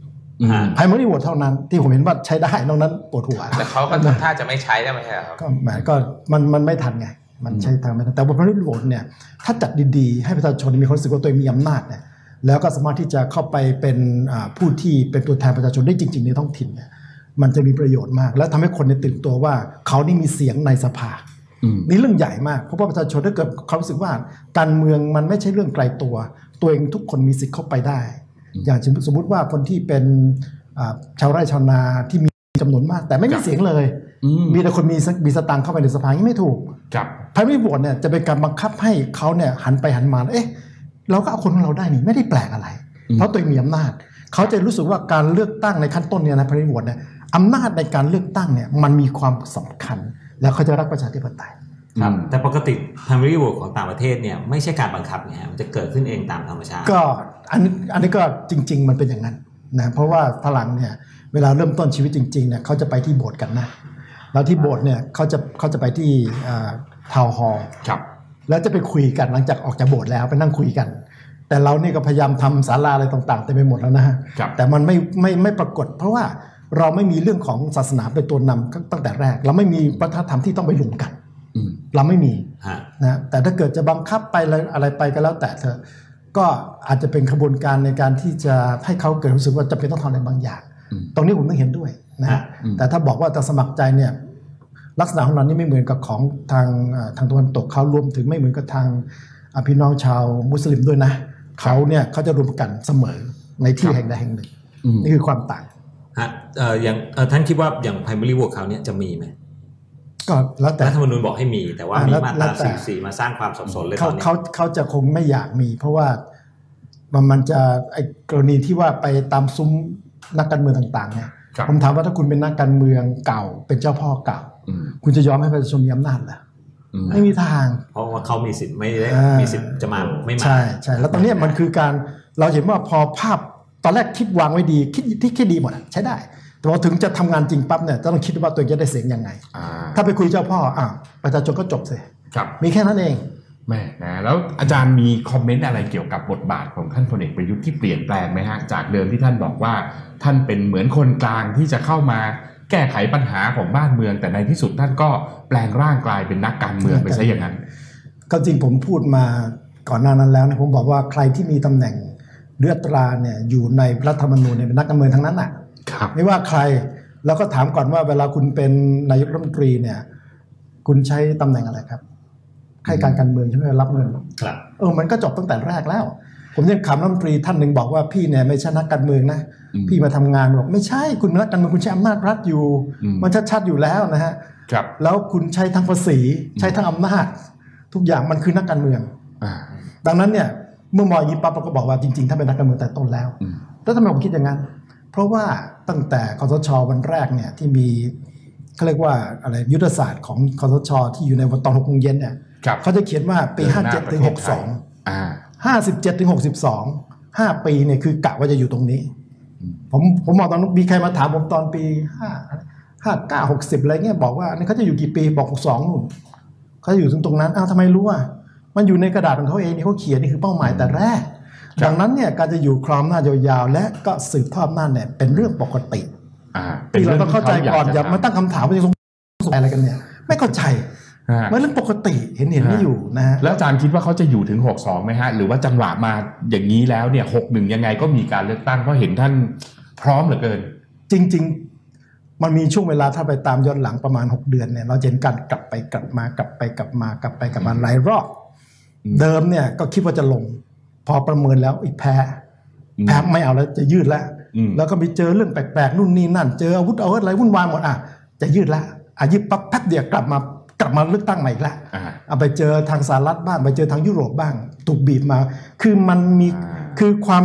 primary vote เท่านั้นที่ผมเห็นว่าใช้ได้นอกนั้นปวดหัวแต่เขาก็ถ้าจะไม่ใช้ได้ไหมครับก็แหมก็มันมันไม่ทันไงมันใช้ทางไม่ทันแต่ว่า primary vote เนี่ยถ้าจัดดีๆให้ประชาชนมีความรู้สึกว่าตัวเองมีอำนาจเนี่ยแล้วก็สามารถที่จะเข้าไปเป็นผู้ที่เป็นตัวแทนประชาชนได้จริงๆในท้องถิ่นเนี่ยมันจะมีประโยชน์มากและทำให้คนตื่นตัวว่าเขานี่มีเสียงในสภานี่เรื่องใหญ่มากเพราะว่าประชาชนถ้าเกิดเขารู้สึกว่าการเมืองมันไม่ใช่เรื่องไกลตัวตัวเองทุกคนมีสิทธิ์เข้าไปได้อย่างสมมุติว่าคนที่เป็นชาวไร่ชาวนาที่มีจำนวนมากแต่ไม่มีเสียงเลยมีแต่คนมีมีสตางค์เข้าไปในสภานี่ไม่ถูกพรรคไม่โหวตเนี่ยจะเป็นการบังคับให้เขาเนี่ยหันไปหันมาเอ๊ะเราก็เอาคนของเราได้นี่ไม่ได้แปลกอะไรเพราะตัวเองมีอำนาจเขาจะรู้สึกว่าการเลือกตั้งในขั้นต้นเนี่ยนะพรรคไม่โหวตเนี่ยอำนาจในการเลือกตั้งเนี่ยมันมีความสำคัญแล้วเขาจะรักประชาธิปไตยครับแต่ปกติ primary vote ของต่างประเทศเนี่ยไม่ใช่การบังคับไงมันจะเกิดขึ้นเองตามธรรมชาติก็อันนี้อันนี้ก็จริงๆมันเป็นอย่างนั้นนะเพราะว่าฝรั่งเนี่ยเวลาเริ่มต้นชีวิตจริงๆเนี่ยเขาจะไปที่โบสถ์กันนะแล้วที่โบสถ์เนี่ยเขาจะเขาจะไปที่ทาวน์ฮอลล์แล้วจะไปคุยกันหลังจากออกจากโบสถ์แล้วไปนั่งคุยกันแต่เรานี่ก็พยายามทำศาลาอะไรต่างๆเต็มไปหมดแล้วนะฮะแต่มันไม่ไม่ไม่ปรากฏเพราะว่าเราไม่มีเรื่องของศาสนาเป็นตัวนำตั้งแต่แรกเราไม่มีวัฒนธรรมที่ต้องไปรวมกันเราไม่มีนะแต่ถ้าเกิดจะบังคับไปอะไรไปก็แล้วแต่เธอก็อาจจะเป็นขบวนการในการที่จะให้เขาเกิดรู้สึกว่าจำเป็นต้องทำอะไรบางอย่างตรงนี้ผมต้องเห็นด้วยนะแต่ถ้าบอกว่าจะสมัครใจเนี่ยลักษณะของเรานี่ไม่เหมือนกับของทางทางตะวันตกเขารวมถึงไม่เหมือนกับทางพี่น้องชาวมุสลิมด้วยนะเขาเนี่ยเขาจะรวมกันเสมอในที่แห่งใดแห่งหนึ่งนี่คือความต่างฮะเอ่ออย่างท่านคิดว่าอย่าง primary vote คราวนี้จะมีไหมก็แล้วแต่รัฐธรรมนูญบอกให้มีแต่ว่ามีมาตราสี่สิบสี่มาสร้างความสับสนเลยตอนนี้เขาเขาจะคงไม่อยากมีเพราะว่ามันมันจะไอ้กรณีที่ว่าไปตามซุ้มนักการเมืองต่างๆเนี่ยผมถามว่าถ้าคุณเป็นนักการเมืองเก่าเป็นเจ้าพ่อเก่าคุณจะยอมให้ประชาชนมีอำนาจเหรอไม่มีทางเพราะว่าเขามีสิทธิ์ไม่ได้มีสิทธิ์จะมาไม่มาใช่ใช่แล้วตอนนี้มันคือการเราเห็นว่าพอภาพตอนแรกคิดวางไว้ดีคิดที่คิดดีหมดใช้ได้แต่พอถึงจะทำงานจริงปั๊บเนี่ยต้องคิดว่าตัวเองจะได้เสียงยังไงถ้าไปคุยเจ้าพ่ออ่ะประชาชนก็จบสิมีแค่นั้นเองแม่นะแล้วอาจารย์มีคอมเมนต์อะไรเกี่ยวกับบทบาทของท่านพลเอกประยุทธ์ที่เปลี่ยนแปลงไหมฮะจากเดิมที่ท่านบอกว่าท่านเป็นเหมือนคนกลางที่จะเข้ามาแก้ไขปัญหาของบ้านเมืองแต่ในที่สุดท่านก็แปลงร่างกลายเป็นนักการเมืองไปซะอย่างนั้นก็จริงผมพูดมาก่อนหน้านั้นแล้วนะผมบอกว่าใครที่มีตำแหน่งเลือดตราเนี่ยอยู่ในรัฐธรรมนูญเนี่ยเป็นนักการเมืองทั้งนั้นอ่ะไม่ว่าใครแล้วก็ถามก่อนว่าเวลาคุณเป็นนายกรัฐมนตรีเนี่ยคุณใช้ตำแหน่งอะไรครับใครการการเมืองใช่ไหมรับเงินครับเออมันก็จบตั้งแต่แรกแล้วผมยังถามรัฐมนตรีท่านหนึ่งบอกว่าพี่เนี่ยไม่ใช่นักการเมืองนะพี่มาทำงานบอกไม่ใช่คุณเป็นนักการเมืองคุณใช้อำนาจรัฐอยู่มันชัดๆอยู่แล้วนะฮะแล้วคุณใช้ทั้งภาษีใช้ทั้งอำนาจทุกอย่างมันคือนักการเมืองดังนั้นเนี่ยเมื่อมองอย่างนี้ปั๊บเราก็บอกว่าจริงๆถ้าเป็นนักการเมืองแต่ต้นแล้วแล้วทำไมผมคิดอย่างนั้นเพราะว่าตั้งแต่คสช.วันแรกเนี่ยที่มีเขาเรียกว่าอะไรยุทธศาสตร์ของคสช.ที่อยู่ในวันตอนหกโมงเย็นเนี่ยเขาจะเขียนว่าปีห้าเจ็ดถึงหกสองห้าสิบเจ็ดถึงหกสิบสองห้าปีเนี่ยคือกะว่าจะอยู่ตรงนี้ผมผมมองตอนมีใครมาถามผมตอนปีห้าห้าเก้าหกสิบอะไรเงี้ยบอกว่านี่เขาจะอยู่กี่ปีบอกหกสองนู่นเขาอยู่ถึงตรงนั้นอ้าวทำไมรู้อ่ะมันอยู่ในกระดาษของเขาเองนี่เขาเขียนนี่คือเป้าหมายแต่แรกดังนั้นเนี่ยการจะอยู่ครองหน้ายาวๆและก็สืบทอดอำนาจเนี่ยเป็นเรื่องปกติที่เราต้องเข้าใจก่อนอย่ามาตั้งคำถามว่าจะสงสัยอะไรกันเนี่ยไม่เข้าใจมันเรื่องปกติเห็นเห็นไม่อยู่นะฮะแล้วอาจารย์คิดว่าเขาจะอยู่ถึงหกสองไหมฮะหรือว่าจังหวะมาอย่างนี้แล้วเนี่ยหกหนึ่งยังไงก็มีการเลือกตั้งเพราะเห็นท่านพร้อมเหลือเกินจริงๆมันมีช่วงเวลาถ้าไปตามย้อนหลังประมาณหกเดือนเนี่ยเราเห็นการกลับไปกลับมากลับไปกลับมากลับไปกลับมาหลายรอบเดิมเนี่ยก็คิดว่าจะลงพอประเมินแล้วอีกแพ้แพ้ไม่เอาแล้วจะยืดแล้วแล้วก็ไปเจอเรื่องแปลกๆนู่นนี่นั่นเจออาวุธเอาอะไรวุ่นวายหมดอ่ะจะยืดแล้วอายุปั๊บแป๊บเดียวกลับมากลับมาเลือกตั้งใหม่อีกแล้วเอาไปเจอทางสหรัฐบ้างไปเจอทางยุโรปบ้างถูกบีบมาคือมันมีคือความ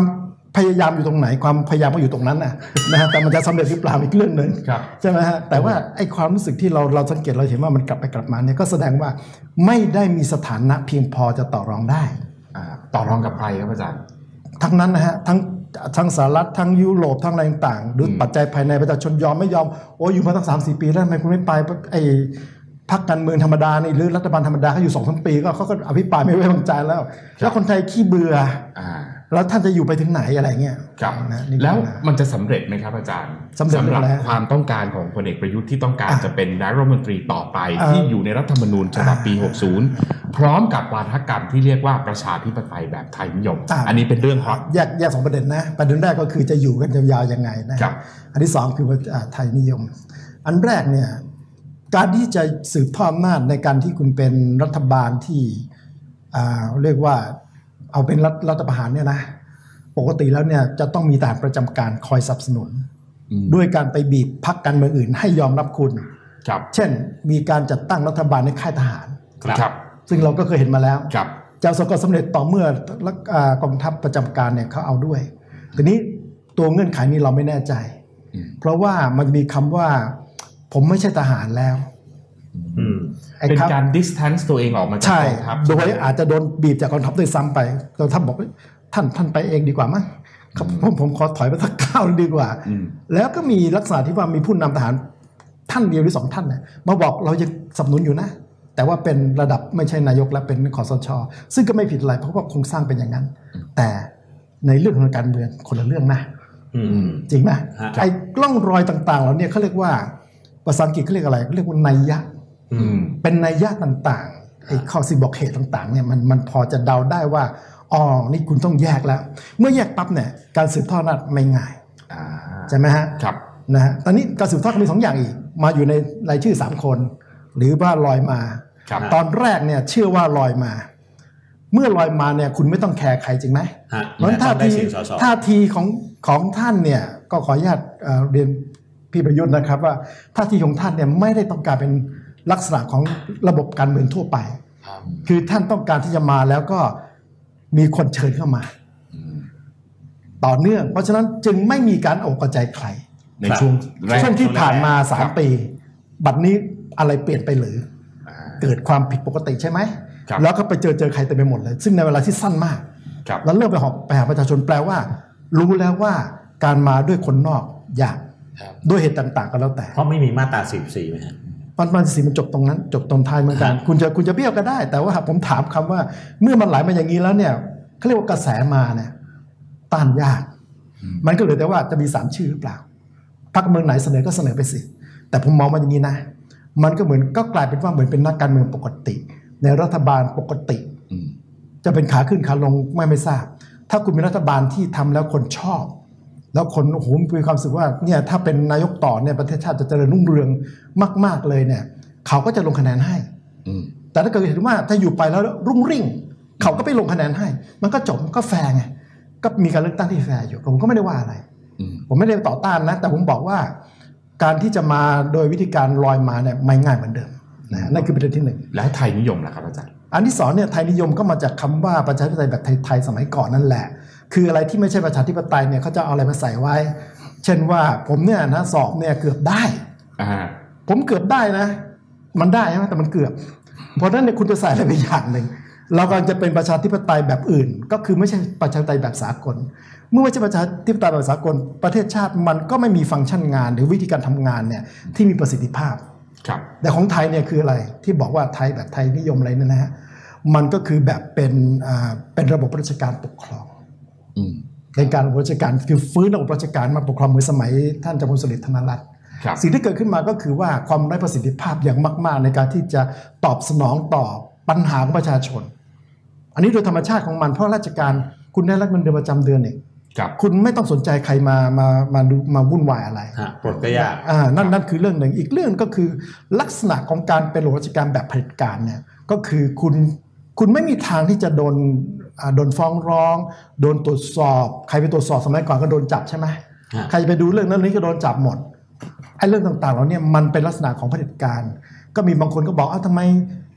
พยายามอยู่ตรงไหนความพยายามก็อยู่ตรงนั้นนะนะฮะแต่มันจะสำเร็จหรือเปล่าอีกเรื่องหนึ่งใช่ไหมฮะแต่ว่าไอ้ความรู้สึกที่เราเราสังเกตเราเห็นว่ามันกลับไปกลับมาเนี่ยก็แสดงว่าไม่ได้มีสถานะเพียงพอจะต่อรองได้ต่อรองกับใครครับอาจารย์ทั้งนั้นนะฮะทั้งทั้งสหรัฐทั้งยุโรปทั้งอะไรต่างๆหรือปัจจัยภายในประชาชนยอมไม่ยอมโอ้อยู่มาตั้งสามสี่ปีแล้วทำไมคุณไม่ไปไอ้พรรคการเมืองธรรมดานี่หรือรัฐบาลธรรมดาเขาอยู่สองสามปีก็เขาก็อภิปรายไม่ไว้วางใจแล้วแล้วคนไทยขี้เบื่อแล้วท่านจะอยู่ไปถึงไหนอะไรเงี้ยนะแล้วมันจะสำเร็จไหมครับอาจารย์สำหรับความต้องการของพลเอกประยุทธ์ที่ต้องการจะเป็นนายรัฐมนตรีต่อไปที่อยู่ในรัฐธรรมนูญฉบับปีหกสิบพร้อมกับวาทกรรมที่เรียกว่าประชาธิปไตยแบบไทยนิยมอันนี้เป็นเรื่องฮอตแยกแยกสองประเด็นนะประเด็นแรกก็คือจะอยู่กันยาวๆยังไงนะอันที่สองคือว่าไทยนิยมอันแรกเนี่ยการที่จะสืบทอดอำนาจในการที่คุณเป็นรัฐบาลที่เรียกว่าเอาเป็นรัฐรัฐประหารเนี่ยนะปกติแล้วเนี่ยจะต้องมีทหารประจำการคอยสนับสนุนด้วยการไปบีบพรรคการเมืองอื่นให้ยอมรับคุณเช่นมีการจัดตั้งรัฐบาลในค่ายทหารซึ่งเราก็เคยเห็นมาแล้วจะประสบความสำเร็จต่อเมื่อกองทัพประจำการเนี่ยเขาเอาด้วยทีนี้ตัวเงื่อนไขนี้เราไม่แน่ใจเพราะว่ามันมีคำว่าผมไม่ใช่ทหารแล้วเป็นการ distance ตัวเองออกมาจากกองทัพโดยอาจจะโดนบีบจากกองทัพด้วยซ้ำไปกองทัพบอกท่านท่านไปเองดีกว่ามั้งผมผมขอถอยไปสักก้าวดีกว่าแล้วก็มีลักษณะที่ว่ามีผู้นำทหารท่านเดียวหรือสองท่านเนี่ยมาบอกเราจะสนับสนุนอยู่นะแต่ว่าเป็นระดับไม่ใช่นายกและเป็นคสช.ซึ่งก็ไม่ผิดอะไรเพราะว่าโครงสร้างเป็นอย่างนั้นแต่ในเรื่องของการเมืองคนละเรื่องนะจริงไหมไอ้กล้องรอยต่างๆเหล่านี้เขาเรียกว่าภาษาอังกฤษเขาเรียกอะไรเขาเรียกว่านัยยะเป็นนัยยะต่างๆไอ้ข้อสิบอกเหตุต่างๆเนี่ยมันมันพอจะเดาได้ว่าอ๋อนี่คุณต้องแยกแล้วเมื่อแยกปั๊บเนี่ยการสืบทอดอำนาจไม่ง่ายใช่ไหมฮะครับนะฮะตอนนี้การสืบทอดก็มีสองอย่างอีกมาอยู่ในรายชื่อสามคนหรือว่าลอยมาตอนแรกเนี่ยเชื่อว่าลอยมาเมื่อลอยมาเนี่ยคุณไม่ต้องแคร์ใครจริงไหมเพราะท่าทีท่าทีของของท่านเนี่ยก็ขออนุญาตเรียนพี่ประยุทธ์นะครับว่าท่าทีของท่านเนี่ยไม่ได้ต้องการเป็นลักษณะของระบบการเมืองทั่วไปคือท่านต้องการที่จะมาแล้วก็มีคนเชิญเข้ามาต่อเนื่องเพราะฉะนั้นจึงไม่มีการอกกระจายใครในช่วงช่วงที่ผ่านมาสามปีบัดนี้อะไรเปลี่ยนไปหรือเกิดความผิดปกติใช่ไหมแล้วก็ไปเจอเจอใครเต็มไปหมดเลยซึ่งในเวลาที่สั้นมากแล้วเริ่มไปหอบไปหาประชาชนแปลว่ารู้แล้วว่าการมาด้วยคนนอกยากด้วยเหตุต่างๆก็แล้วแต่เพราะไม่มีมาตราสี่สิบสี่ไหมฮะมาตราสี่สิบสี่มันจบตรงนั้นจบตรงท้ายเหมือนกันคุณจะคุณจะเบี้ยวก็ได้แต่ว่าผมถามคำว่าเมื่อมันไหลมาอย่างนี้แล้วเนี่ยเขาเรียกว่ากระแสมาเนี่ยต้านยากมันก็เหลือแต่ว่าจะมีสามชื่อหรือเปล่าพรรคการเมืองไหนเสนอก็เสนอไปสิแต่ผมมองมันอย่างนี้นะมันก็เหมือนก็กลายเป็นว่าเหมือนเป็นนักการเมืองปกติในรัฐบาลปกติจะเป็นขาขึ้นขาลงไม่ไม่ทราบถ้าคุณเป็นรัฐบาลที่ทำแล้วคนชอบแล้วคนโอ้โหมีความรู้สึกว่าเนี่ยถ้าเป็นนายกต่อเนี่ยประเทศชาติจะเจริญรุ่งเรืองมากๆเลยเนี่ยเขาก็จะลงคะแนนให้แต่ถ้าเกิดเห็นว่าถ้าอยู่ไปแล้วรุ่งริ่งเขาก็ไปลงคะแนนให้มันก็จบก็แฟร์ไงก็มีการเลือกตั้งที่แฟร์อยู่ผมก็ไม่ได้ว่าอะไรผมไม่ได้ต่อต้านนะแต่ผมบอกว่าการที่จะมาโดยวิธีการลอยมาเนี่ยไม่ง่ายเหมือนเดิมนะนั่นคือประเด็นที่หนึ่งแล้วไทยนิยมนะครับอาจารย์อันที่สองเนี่ยไทยนิยมก็มาจากคำว่าประชาธิปไตยแบบไทยๆสมัยก่อนนั่นแหละคืออะไรที่ไม่ใช่ประชาธิปไตยเนี่ยเขาจะเอาอะไรมาใส่ไว้เช่นว่าผมเนี่ยนะสอบเนี่ยเกือบได้ผมเกือบได้นะมันได้ใช่ไหมแต่มันเกือบเพราะนั้นเนี่ยคุณจะใส่อะไรไปอย่างหนึ่งเรากำลังจะเป็นประชาธิปไตยแบบอื่นก็คือไม่ใช่ประชาธิปไตยแบบสากลเมื่อไม่ใช่ประชาธิปไตยแบบสากลประเทศชาติมันก็ไม่มีฟังก์ชันงานหรือวิธีการทำงานเนี่ยที่มีประสิทธิภาพแต่ของไทยเนี่ยคืออะไรที่บอกว่าไทยแบบไทยนิยมอะไรนั่นนะฮะมันก็คือแบบเป็นอ่าเป็นระบบราชการปกครองในการระบบราชการคือฟื้นระบบราชการมาปกครองเหมือนสมัยท่านจอมพลสฤษดิ์ธนรัตน์สิ่งที่เกิดขึ้นมาก็คือว่าความไร้ประสิทธิภาพอย่างมากๆในการที่จะตอบสนองต่อปัญหาของประชาชนอันนี้โดยธรรมชาติของมันเพราะราชการคุณได้รับเงินเดือนประจำเดือนเองคุณไม่ต้องสนใจใครมามามาดูมาวุ่นวายอะไรปลดก็ยากอ่านั่นนั่นคือเรื่องหนึ่งอีกเรื่องก็คือลักษณะของการเป็นระบบราชการแบบเผด็จการเนี่ยก็คือคุณคุณไม่มีทางที่จะโดนโดนฟ้องร้องโดนตรวจสอบใครไปตรวจสอบสมัยก่อนก็โดนจับใช่ไหมใครไปดูเรื่องนั้นนี้ก็โดนจับหมดไอ้เรื่องต่างๆเหล่านี้มันเป็นลักษณะของเผด็จการก็มีบางคนก็บอกอ้าวทำไม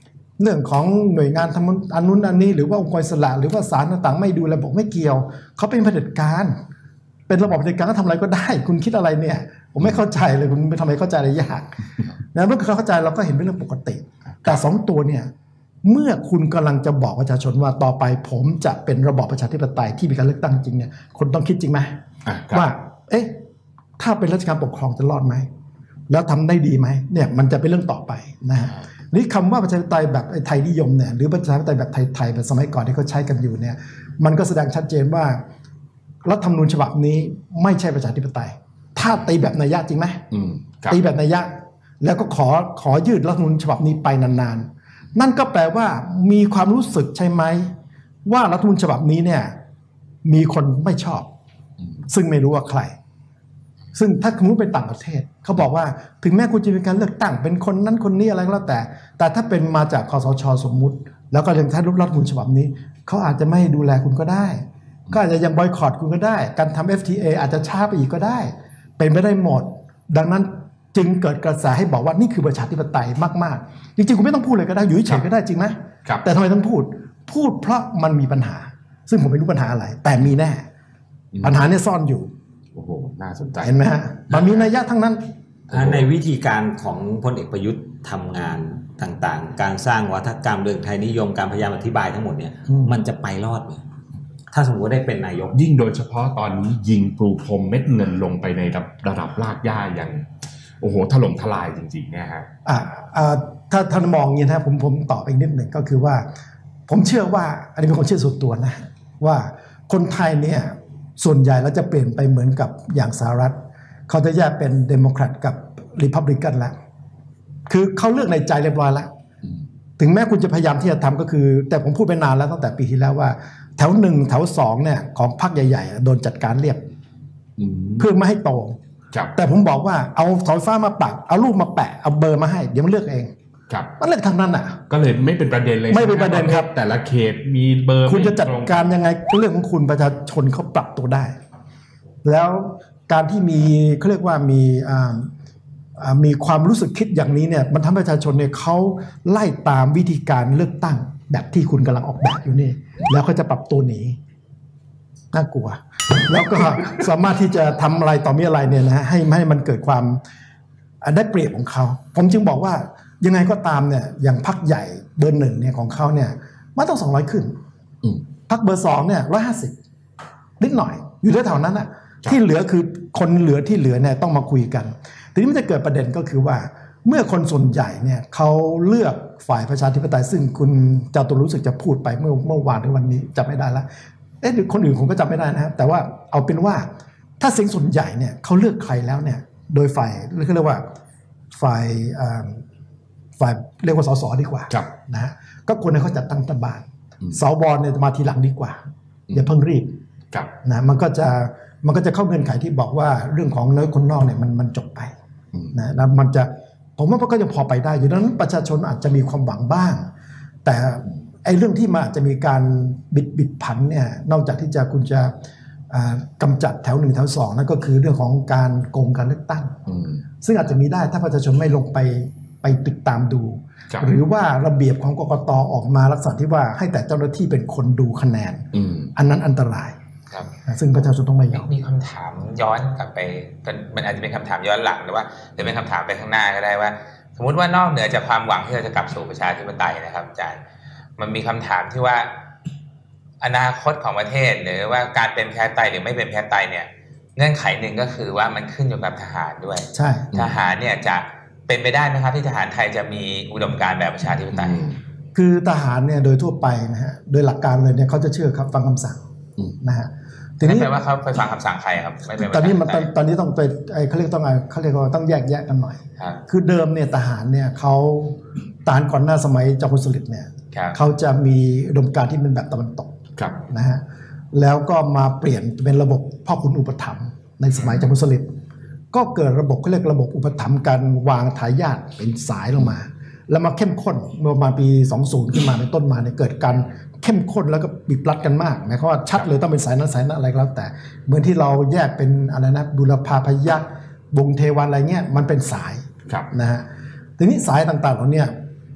เรื่องของหน่วยงานทำอันนู้นอันนี้หรือว่าองค์กรอิสระหรือว่าศาลต่างๆไม่ดูแลบอกไม่เกี่ยวเขาเป็นเผด็จการเป็นระบบเผด็จการก็ทำอะไรก็ได้คุณคิดอะไรเนี่ยผมไม่เข้าใจเลยคุณไปทำไมเข้าใจอะไรยากนะเมื่อเขาเข้าใจเราก็เห็นเป็นเรื่องปกติแต่สองตัวเนี่ยเมื่อคุณกำลังจะบอกประชาชนว่าต่อไปผมจะเป็นระบอบประชาธิปไตยที่มีการเลือกตั้งจริงเนี่ยคนต้องคิดจริงไหมว่าเอ๊ะถ้าเป็นราชการปกครองจะรอดไหมแล้วทำได้ดีไหมเนี่ยมันจะเป็นเรื่องต่อไปนะฮะนี่คำว่าประชาธิปไตยแบบไทยนิยมเนี่ยหรือประชาธิปไตยแบบไทยๆแบบสมัยก่อนที่เขาใช้กันอยู่เนี่ยมันก็แสดงชัดเจนว่ารัฐธรรมนูญฉบับนี้ไม่ใช่ประชาธิปไตยถ้าตีแบบนัยยะจริงไหมตีแบบนัยยะแล้วก็ขอขอยืดรัฐธรรมนูญฉบับนี้ไปนานๆนั่นก็แปลว่ามีความรู้สึกใช่ไหมว่ารัฐธรรมนูญฉบับนี้เนี่ยมีคนไม่ชอบซึ่งไม่รู้ว่าใครซึ่งถ้าคุณไปต่างประเทศเขาบอกว่าถึงแม้คุณจะมีการเลือกตั้งเป็นคนนั้นคนนี้อะไรก็แล้วแต่แต่ถ้าเป็นมาจากคสช.สมมุติแล้วก็ยังใช้รัฐธรรมนูญฉบับนี้เขาอาจจะไม่ดูแลคุณก็ได้ก็อาจจะยังบอยคอตคุณก็ได้การทำ เอฟ ที เอ อาจจะช้าไปอีกก็ได้เป็นไม่ได้หมดดังนั้นจึงเกิดกระแสให้บอกว่านี่คือประชาธิปไตยมากๆจริงๆคุณไม่ต้องพูดเลยก็ได้อยู่เฉยๆก็ได้จริงไหมแต่ทำไมต้องพูดพูดเพราะมันมีปัญหาซึ่งผมไม่รู้ปัญหาอะไรแต่มีแน่ปัญหาเนี่ยซ่อนอยู่โอ้โหน่าสนใจเห็นไหมฮะมันมีนัยยะทั้งนั้นในวิธีการของพลเอกประยุทธ์ทำงานต่างๆการสร้างวัฒกรรมเรื่องไทยนิยมการพยายามอธิบายทั้งหมดเนี่ยมันจะไปรอดไหมถ้าสมมติได้เป็นนายกยิ่งโดยเฉพาะตอนนี้ยิงปลูพรมเม็ดเงินลงไปในระดับรากหญ้าอย่างโอ้โหถล่มทลายจริงๆเนี่ยฮะอ่าอ่าถ้าท่านมองอย่างนี้นะผมผมตอบอีกนิดหนึ่งก็คือว่าผมเชื่อว่าอันนี้เป็นความเชื่อส่วนตัวนะว่าคนไทยเนี่ยส่วนใหญ่แล้วจะเปลี่ยนไปเหมือนกับอย่างสหรัฐเขาจะแยกเป็นเดโมแครตกับริพับลิกันแล้วคือเขาเลือกในใจเรียบร้อยแล้วถึงแม้คุณจะพยายามที่จะทำก็คือแต่ผมพูดไปนานแล้วตั้งแต่ปีที่แล้วว่าแถวหนึ่งแถวสองเนี่ยของพรรคใหญ่ๆโดนจัดการเรียบเพื่อไม่ให้โตแต่ผมบอกว่าเอาเสาไฟฟ้ามาปักเอารูปมาแปะเอาเบอร์มาให้เดี๋ยวมันเลือกเองมันเลือกทางนั้นอ่ะก็เลยไม่เป็นประเด็นเลยไม่เป็นประเด็นครับแต่ละเขตมีเบอร์คุณจะจัดการยังไงเรื่องของคุณประชาชนเขาปรับตัวได้แล้วการที่มีเขาเรียกว่ามีมีความรู้สึกคิดอย่างนี้เนี่ยมันทำให้ประชาชนเนี่ยเขาไล่ตามวิธีการเลือกตั้งแบบที่คุณกำลังออกแบบอยู่นี่แล้วเขาจะปรับตัวหนีน่ากลัวแล้วก็สามารถที่จะทำอะไรต่อมีอะไรเนี่ยนะให้ให้มันเกิดความได้เปรียบของเขาผมจึงบอกว่ายังไงก็ตามเนี่ยอย่างพรรคใหญ่เบอร์หนึ่งเนี่ยของเขาเนี่ยมันต้องสองร้อยขึ้นพรรคเบอร์สองเนี่ยร้อยห้าสิบนิดหน่อยอยู่แถวๆนั้นนะที่เหลือคือคนเหลือที่เหลือเนี่ยต้องมาคุยกันทีนี้มันจะเกิดประเด็นก็คือว่าเมื่อคนส่วนใหญ่เนี่ยเขาเลือกฝ่ายประชาธิปไตยซึ่งคุณจตุรรู้สึกจะพูดไปเมื่อเมื่อวานหรือวันนี้จำไม่ได้แล้วเอ๊ะหรือคนอื่นผมก็จำไม่ได้นะครับแต่ว่าเอาเป็นว่าถ้าเสียงส่วนใหญ่เนี่ยเขาเลือกใครแล้วเนี่ยโดยฝ่ายเรียกว่าฝ่ายฝ่ายเรียกว่าสสดีกว่านะฮะก็ควรให้เขาจัดตั้งรัฐบาลสวเนี่ยมาทีหลังดีกว่าอย่าเพิ่งรีบนะมันก็จะมันก็จะเข้าเงื่อนไขที่บอกว่าเรื่องของเนื้อคนนอกเนี่ยมันมันจบไปนะแล้วมันจะผมว่ามันก็ยังพอไปได้อยู่นั้นประชาชนอาจจะมีความหวังบ้างแต่ไอ้เรื่องที่มาอาจจะมีการบิดบิดผันเนี่ยนอกจากที่จะคุณจะกำจัดแถวหนึ่งแถวสองนั่นก็คือเรื่องของการโกงการเลือกตั้งซึ่งอาจจะมีได้ถ้าประชาชนไม่ลงไปไปติดตามดูหรือว่าระเบียบของกกต.ออกมาลักษณะที่ว่าให้แต่เจ้าหน้าที่เป็นคนดูคะแนนอันนั้นอันตรายซึ่งประชาชนต้องไม่ยอมมีคำถามย้อนกลับไปมันอาจจะเป็นคำถามย้อนหลังหรือว่าหรือเป็นคำถามไปข้างหน้าก็ได้ว่าสมมติว่านอกเหนือจากความหวังที่เราจะกลับสู่ประชาธิปไตยนะครับอาจารย์มันมีคำถามที่ว่าอนาคตของประเทศหรือว่าการเป็นประชาธิปไตยหรือไม่เป็นประชาธิปไตยเนี่ยเงื่อนไขหนึ่งก็คือว่ามันขึ้นอยู่กับทหารด้วยใช่ทหารเนี่ยจะเป็นไปได้ไหมครับที่ทหารไทยจะมีอุดมการณ์แบบประชาธิปไตยคือทหารเนี่ยโดยทั่วไปนะฮะโดยหลักการเลยเนี่ยเขาจะเชื่อครับฟังคำสั่งนะฮะทีนี้แปลว่าเขาไปฟังคำสั่งใครครับไม่เป็นตอนนี้มันตอนนี้ต้องไปไอ้เขาเรียกต้องไงเขาเรียกว่าต้องแยกแยะกันหน่อยคือเดิมเนี่ยทหารเนี่ยเขาทหารก่อนหน้าสมัยจอมพลสฤษดิ์เนี่ยเขาจะมีอุดมการณ์ที่เป็นแบบตะวันตกนะฮะแล้วก็มาเปลี่ยนเป็นระบบพ่อขุนอุปถัมภ์ในสมัยจอมพลสฤษดิ์ก็เกิดระบบเขาเรียกระบบอุปถัมภ์การวางทายาทเป็นสายลงมาแล้วมาเข้มข้นเมื่อประมาณปีสองสิบขึ้นมาเป็นต้นมาเนี่ยเกิดการเข้มข้นแล้วก็บีบรัดกันมากหมายความว่าชัดเลยต้องเป็นสายนั้นสายนั้นอะไรก็แล้วแต่เหมือนที่เราแยกเป็นอะไรนะบุรพาพยัคฆ์วงเทวันอะไรเงี้ยมันเป็นสายนะฮะทีนี้สายต่างๆเหล่านี้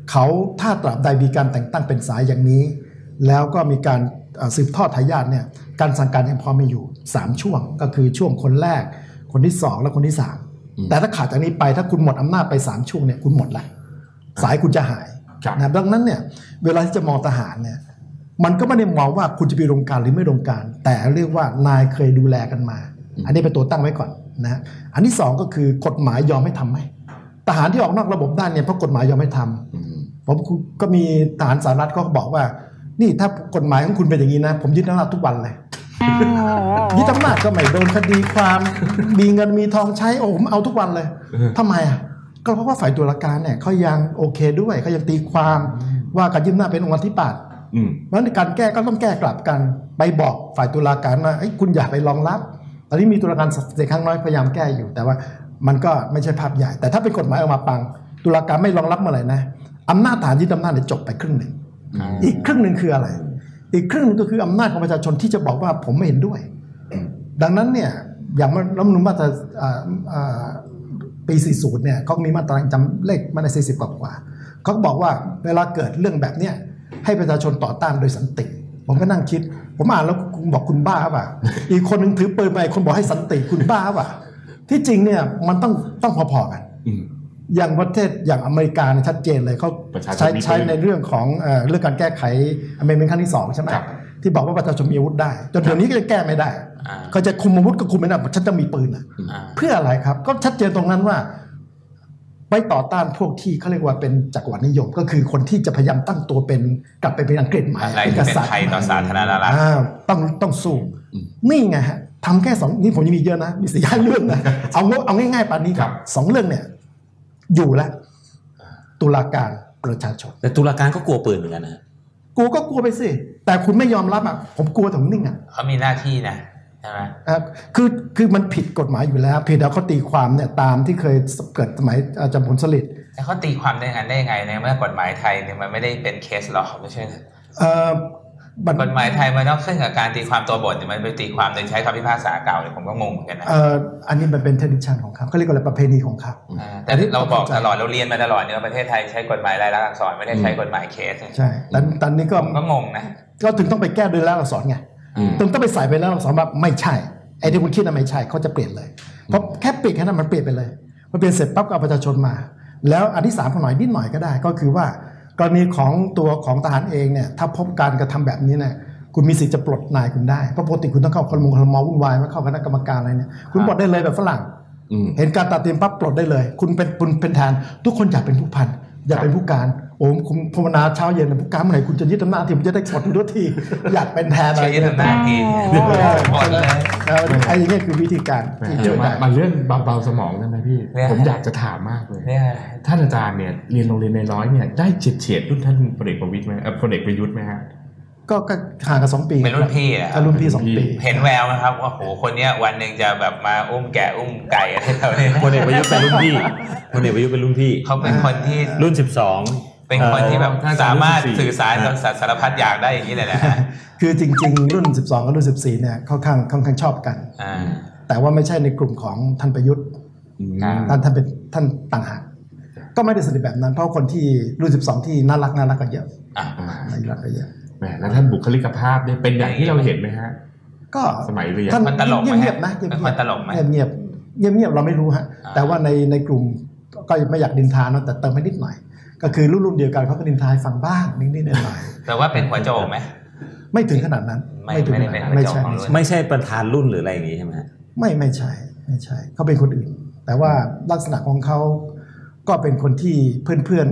เขาถ้าตราบใดมีการแต่งตั้งเป็นสายอย่างนี้แล้วก็มีการสืบทอดทายาทเนี่ยการสั่งการยังพอมีอยู่สามช่วงก็คือช่วงคนแรกคนที่สองและคนที่สามแต่ถ้าขาดจากนี้ไปถ้าคุณหมดอำนาจไปสามช่วงเนี่ยคุณหมดละสายคุณจะหายนะดังนั้นเนี่ยเวลาที่จะมองทหารเนี่ยมันก็ไม่ได้มองว่าคุณจะไปรงการหรือไม่รงการแต่เรียกว่านายเคยดูแลกันมาอันนี้เป็นตัวตั้งไว้ก่อนนะอันที่สองก็คือกฎหมายยอมให้ทำไหมทหารที่ออกนอกระบบได้เนี่ยเพราะกฎหมายยอมให้ทำผมก็มีทหารสหรัฐก็บอกว่านี่ถ้ากฎหมายของคุณเป็นอย่างนี้นะผมยึดอำนาจทุกวันเลยยึดอำนาจก็ไม่โดนคดีความมีเงินมีทองใช้โอ้ผมเอาทุกวันเลยทำไมอ่ะก็เพราะว่าฝ่ายตุลาการเนี่ยเขายังโอเคด้วยเขายังตีความว่าการยึดอำนาจเป็นองค์ธิปาตเพราะฉะนั้นการแก้ก็ต้องแก้กลับกันไปบอกฝ่ายตุลาการว่าคุณอย่าไปรองรับตอนนี้มีตุลาการเสียงข้างน้อยพยายามแก้อยู่แต่ว่ามันก็ไม่ใช่ภาพใหญ่แต่ถ้าเป็นกฎหมายออกมาปังตุลาการไม่รองรับเมื่อไหร่นะอำนาจฐานยึดอำนาจเนี่ยจบไปครึ่งหนึ่งอีกครึ่งหนึ่งคืออะไรอีกครึ่งนึงก็คืออำนาจของประชาชนที่จะบอกว่าผมไม่เห็นด้วยดังนั้นเนี่ยอย่างรัฐธรรมนูญมาตราปีสี่สิบเนี่ยเขามีมาตราจำเลขมาในสี่สิบกว่าเขาบอกว่าเวลาเกิดเรื่องแบบเนี้ยให้ประชาชนต่อต้านโดยสันติผมก็นั่งคิดผมอ่านแล้วคุณบอกคุณบ้าป่ะอีกคนนึงถือปืนไปคนบอกให้สันติคุณบ้าป่ะที่จริงเนี่ยมันต้องต้องพอๆกันอย่างประเทศอย่างอเมริกาชัดเจนเลยเขาใช้ใช้ในเรื่องของเรื่องการแก้ไขอเมริกันครั้งที่สองใช่ไหมที่บอกว่าประชาชนมีอาวุธได้จนเดี๋ยวนี้ก็จะแก้ไม่ได้เขาจะคุมอาวุธก็คุมไม่ได้ฉันจะมีปืนอ่ะเพื่ออะไรครับก็ชัดเจนตรงนั้นว่าไปต่อต้านพวกที่เขาเรียกว่าเป็นจักรวรรดินิยมก็คือคนที่จะพยายามตั้งตัวเป็นกลับไปเป็นอังกฤษใหม่เป็นกษัตริย์ไทยต่อสาธารณรัฐต้องต้องสู้นี่ไงฮะทำแค่สองนี่ผมยังมีเยอะนะมีสี่ห้าเรื่องนะเอาเอาง่ายๆปานนี้ครับสองเรื่องเนี่ยอยู่แล้วตุลาการประชาชนแต่ตุลาการก็กลัวปืนเหมือนกันนะกลัวก็กลัวไปสิแต่คุณไม่ยอมรับอ่ะผมกลัวถึงนิ่งอ่ะเขามีหน้าที่นะใช่ไหมคือคือมันผิดกฎหมายอยู่แล้วเพียงแต่เขาตีความเนี่ยตามที่เคยเกิดสมัยอาจารย์ผลสฤษดิ์แต่เขาตีความได้ไงได้ไงในเมื่อกฎหมายไทยเนี่ยมันไม่ได้เป็นเคสหรอกไม่ใช่กฎหมายไทยมันต้องขึ้นกับการตีความตัวบทมันไปตีความโดยใช้คำพิพากษาเก่าเลยผมก็งงเหมือนกันนะอันนี้มันเป็น tradition ของเขาเขาเรียกว่าประเพณีของเขาแต่เราบอกตลอดเราเรียนมาตลอดเนี่ยประเทศไทยใช้กฎหมายรายลักษณ์อักษรไม่ได้ใช้กฎหมายเคสใช่แต่ตอนนี้ก็ก็งงนะก็ถึงต้องไปแก้โดยรายลักษณ์อักษรไงถึงต้องไปใส่ไปแล้วอักษรว่าไม่ใช่ไอ้ที่คุณคิดน่ะไม่ใช่เขาจะเปลี่ยนเลยเพราะแค่เปลี่ยนแค่นั้นมันเปลี่ยนไปเลยมันเปลี่ยนเสร็จปั๊บก็เอาประชาชนมาแล้วอันที่สามหน่อยนิดหน่อยก็ได้ก็คือว่ากรณีของตัวของทหารเองเนี่ยถ้าพบการกระทำแบบนี้เนี่ยคุณมีสิทธิ์จะปลดนายคุณได้เพราะปกติคุณต้องเข้าคลมงคลมวุ่นวายมาเข้าคณะกรรมการอะไรเนี่ยคุณปลดได้เลยแบบฝรั่งเห็นการตัดเตรียมปั๊บปลดได้เลยคุณเป็นคุณเป็นแทนทุกคนอยากเป็นผู้พันอยากเป็นผู้การโอ้คุณภาวนาเช้าเย็นผู้การเมื่อไหร่คุณจะยึดอำนาจทีมจะได้ปลดทุกทีอยากเป็นแทนอะไรยึดอำนาจทีหมดเลยไอ้อย่างนี้คือวิธีการที่ช่วยได้มาเรื่องเบาๆสมองได้ไหมพี่ผมอยากจะถามมากเลยท่านอาจารย์เนี่ยเรียนโรงเรียนในร้อยเนี่ยได้เฉียดเฉียดรุ่นท่านพลเอกประวิตรไหมพลเอกประยุทธ์ไหมฮะก็ห่างกันสองปีเป็นรุ่นพี่อ่ะรุ่นพี่สองปีเห็นแววนะครับว่าโหคนเนี้ยวันหนึ่งจะแบบมาอุ้มแกะอุ้มไก่อะไรแบบนี้พลเอกประยุทธ์เป็นรุ่นพี่พลเอกประยุทธ์เป็นรุ่นพี่เขาเป็นคนที่รุ่นสิบสองเป็นคนที่แบบสามารถสื่อสารกับสารพัดอย่างได้อย่างนี้เลยนะคือจริงๆรุ่นสิบสองกับรุ่นสิบสี่เนี่ยค่อนข้างค่อนข้างชอบกันแต่ว่าไม่ใช่ในกลุ่มของท่านประยุทธ์ท่านท่านเป็นท่านต่างหากก็ไม่ได้สนิทแบบนั้นเพราะคนที่รุ่นสิบสองที่น่ารักน่ารักก็เยอะน่ารักก็เยอะแหมแล้วท่านบุคลิกภาพเนี่ยเป็นอย่างที่เราเห็นไหมฮะก็สมัยเรียนท่านตลกเงียบๆนะเงียบๆตลกไหมเงียบๆเงียบๆเราไม่รู้ฮะแต่ว่าในในกลุ่มก็ไม่อยากดินทาเนาะแต่เติมไปนิดหน่อยก็คือรุ่นๆเดียวกันเขาก็ดินทาฟังบ้างนิดๆหน่อยๆแต่ว่าเป็นหัวโจกไหมไม่ถึงขนาดนั้นไม่ถึงไม่ใช่ไม่ใช่ประธานรุ่นหรืออะไรอย่างงี้ใช่ไหมไม่ไม่ใช่ไม่ใช่เขาเป็นคนอื่นแต่ว่าลักษณะของเขาก็เป็นคนที่เพื่อน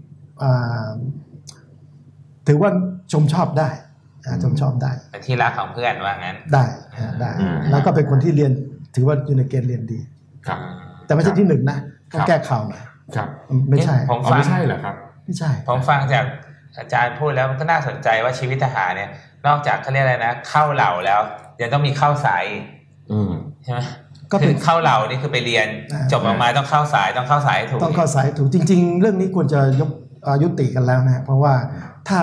ๆถือว่าชมชอบได้ชมชอบได้เป็นที่รักของเพื่อนว่างั้นได้ได้แล้วก็เป็นคนที่เรียนถือว่าอยู่ในเกณฑ์เรียนดีครับแต่ไม่ใช่ที่หนึ่งนะต้องแก้ข่าวหน่อยครับไม่ใช่ผมฟังไม่ใช่เหรอครับไม่ใช่ผมฟังจากอาจารย์พูดแล้วมันก็น่าสนใจว่าชีวิตทหารเนี่ยนอกจากเขาเรียกอะไรนะเข้าเหล่าแล้วยังต้องมีเข้าสายใช่ไหมก็คือเข้าเหล่านี่คือไปเรียนจบออกมาต้องเข้าสายต้องเข้าสายถูกต้องเข้าสายถูกจริงๆเรื่องนี้ควรจะยกยุติกันแล้วนะเพราะว่าถ้า